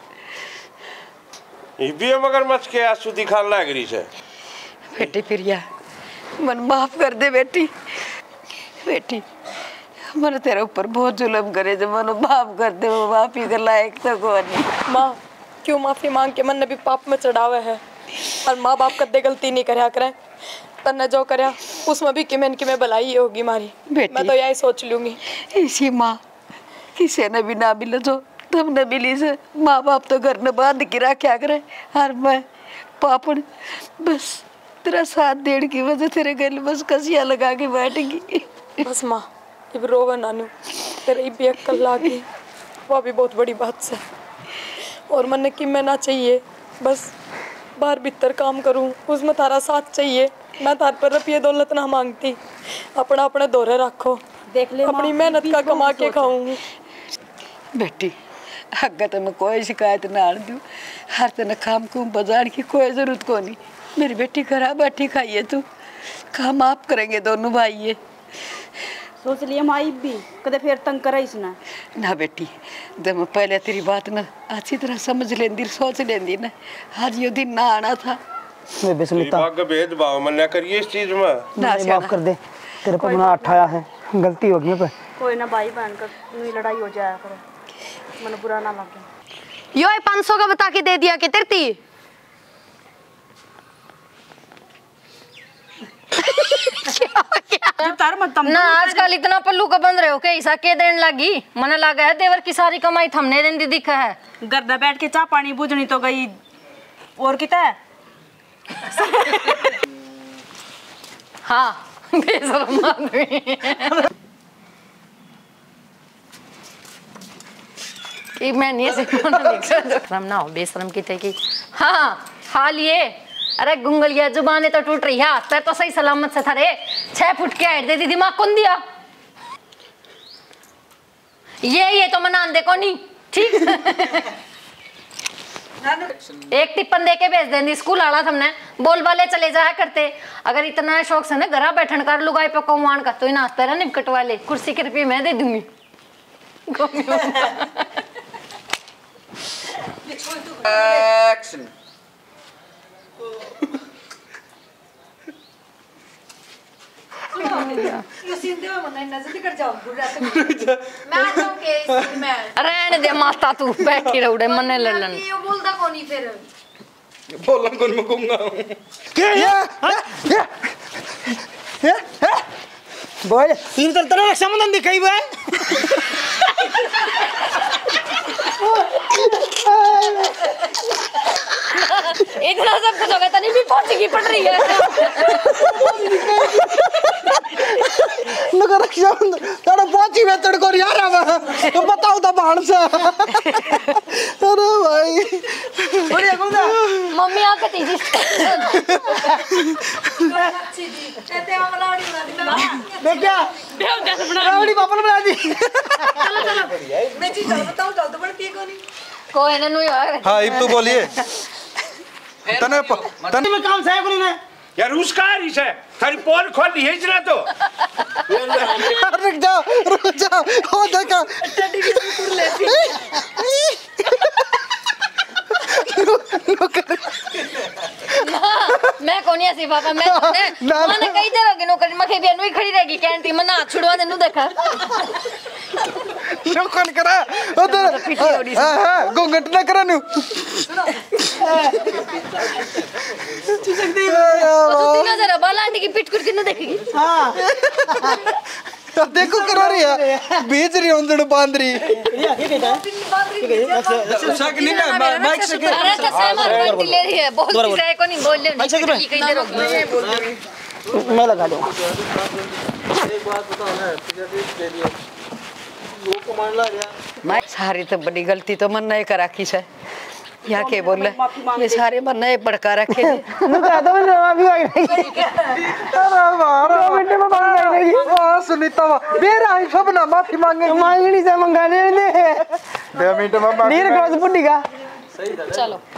ये मगर मच के आंसू दिखाने लग रही है। बेटी प्रिया मन माफ कर दे बेटी बेटी मन तेरे ऊपर बहुत जुल्म करे जब मन माफ कर दे वो माफी के लायक तो कौन नहीं। माँ क्यों माफी मांग के मन ने भी पाप में चढ़ावे है और माँ बाप कदे गलती नहीं करया करे तन्ने जो करया उसमें भी किमें भलाई होगी मारी बेटी मैं तो यही सोच लूंगी इसी माँ किसी ने भी ना मिले जो तुमने मिली से माँ बाप तो घर ने बांध के रखा करे और मैं पापड़ बस तेरा साथ देड़ की वजह तेरे गले बस कसिया लगा के बैठेगी। बस माँ इब रोवा नानू तेरे भी अक्कल लागी वो भी बहुत बड़ी बात है। और मन कि मैं ना चाहिए बस बाहर भीतर काम करूं, उसमें थारा साथ चाहिए। मैं थार पर रुपये दौलत ना मांगती, अपना अपने दौरे रखो, देख ले अपनी मेहनत का कमा के खाऊंगी। बेटी अगर तो मैं कोई शिकायत ना आन दूँ, हर तेन काम को बाजार की कोई जरूरत को नहीं। मेरी बेटी घर बैठी खाइए तू, काम आप करेंगे दोनों भाई ये। सोच लिया माई भी कदे फिर तंग करा इसने ना बेटी, जब मैं पहले तेरी बात ना अच्छी तरह समझ लेंदी सोच लेंदी ना, आज ये दिन ना आना था। मैं बिस्मिल्लाह का भेदभाव मन ना करिए इस चीज में, माफ कर दे, तेरे पर गुनाह उठाया है, गलती हो गई। कोई ना भाई बहन का लड़ाई हो जाया करो, मन बुरा ना लगे। यो 500 का बता के दे दिया कि तेरती ना आजकल इतना पल्लू का बंद रहे हो के ऐसा के देने लगी। मन लगा है देवर की सारी कमाई थमने देने दिखा है। घर में बैठ के चाय पानी बुझनी तो गई और कितना है। हाँ बेशरम आदमी कि मैं नहीं शर्म ना हो बेशरम की थे कि हाँ हाल ये। अरे गुंगलिया जुबाने तो टूट रही है, हाथ पैर तो सही सलामत से था रे। 6 फुट के हाइट दे दी, दिमाग कौन दिया? ये तो मनान देखो नहीं ठीक। एक टिप्पण दे के भेज देंगी स्कूल आला हमने, बोल वाले चले जाया करते। अगर इतना शौक से ना घर बैठन कर लुगाई पे कौन का तो ही नाश्ता रहा निपकट वाले कुर्सी के रुपये मैं दे दूंगी। रहने दे माता तू बैठी रहुड़े मने ललन बोलता कोनी फिर बोलन कौन मैं कहूंगा क्या ये बोल तीन तरह रक्षाबंधन दिखाई हुआ है। इतना सब कुछ होगा तनी भी पहुंच की पड़ रही है। नगर रक्षाबंधन तेरा पहुंची मैं तेरे को यार अब तो बताओ तो बाहर से। अरे भाई बढ़िया कौन मम्मी आके तीजी मैं क्या रावड़ी पापा ने बना दी। मैं चीज बताऊं चल तो बढ़ती है कोनी कोई ना नु यार। हाँ इब तू बोलिए तने तने में काम से कोनी ने यार उसका रिस है थारी पोल खोल दी है इतना तो। रुक जाओ ओ देखा मैं कौन ऐसी पापा मैं मैंने कई तरह की नौकरी मखे भी अनु खड़ी रहेगी कैंटीन में ना छुड़वा देनु देखा कौन करा उधर हां गोंगट ना करा नु तू सकती है जरा बालांडी की पिट कर किने देखेगी। हां देखो करा रही है बेच रही उंदड़ बांध रही अच्छा नहीं ना माइक से अरे तो सामान बंटी ले रही है बहुत किसी है को नहीं बोल ले नहीं कहीं दे रोक मैं लगा दूं। एक बात बताओ ना दे दिया वो कमांड ला गया मैं सारी तो बड़ी गलती तो मन नहीं करा की से यहाँ के बोल ये सारे मन नहीं भड़का रखे। मैं कहता हूं माफी मांग रही अरे वाह 2 मिनट में मांग रही वाह सुनीता वाह मेरा ही सब ना माफी मांगनी से मंगाने दे 2 मिनट में नीर क्रॉस बुड्डी का चलो।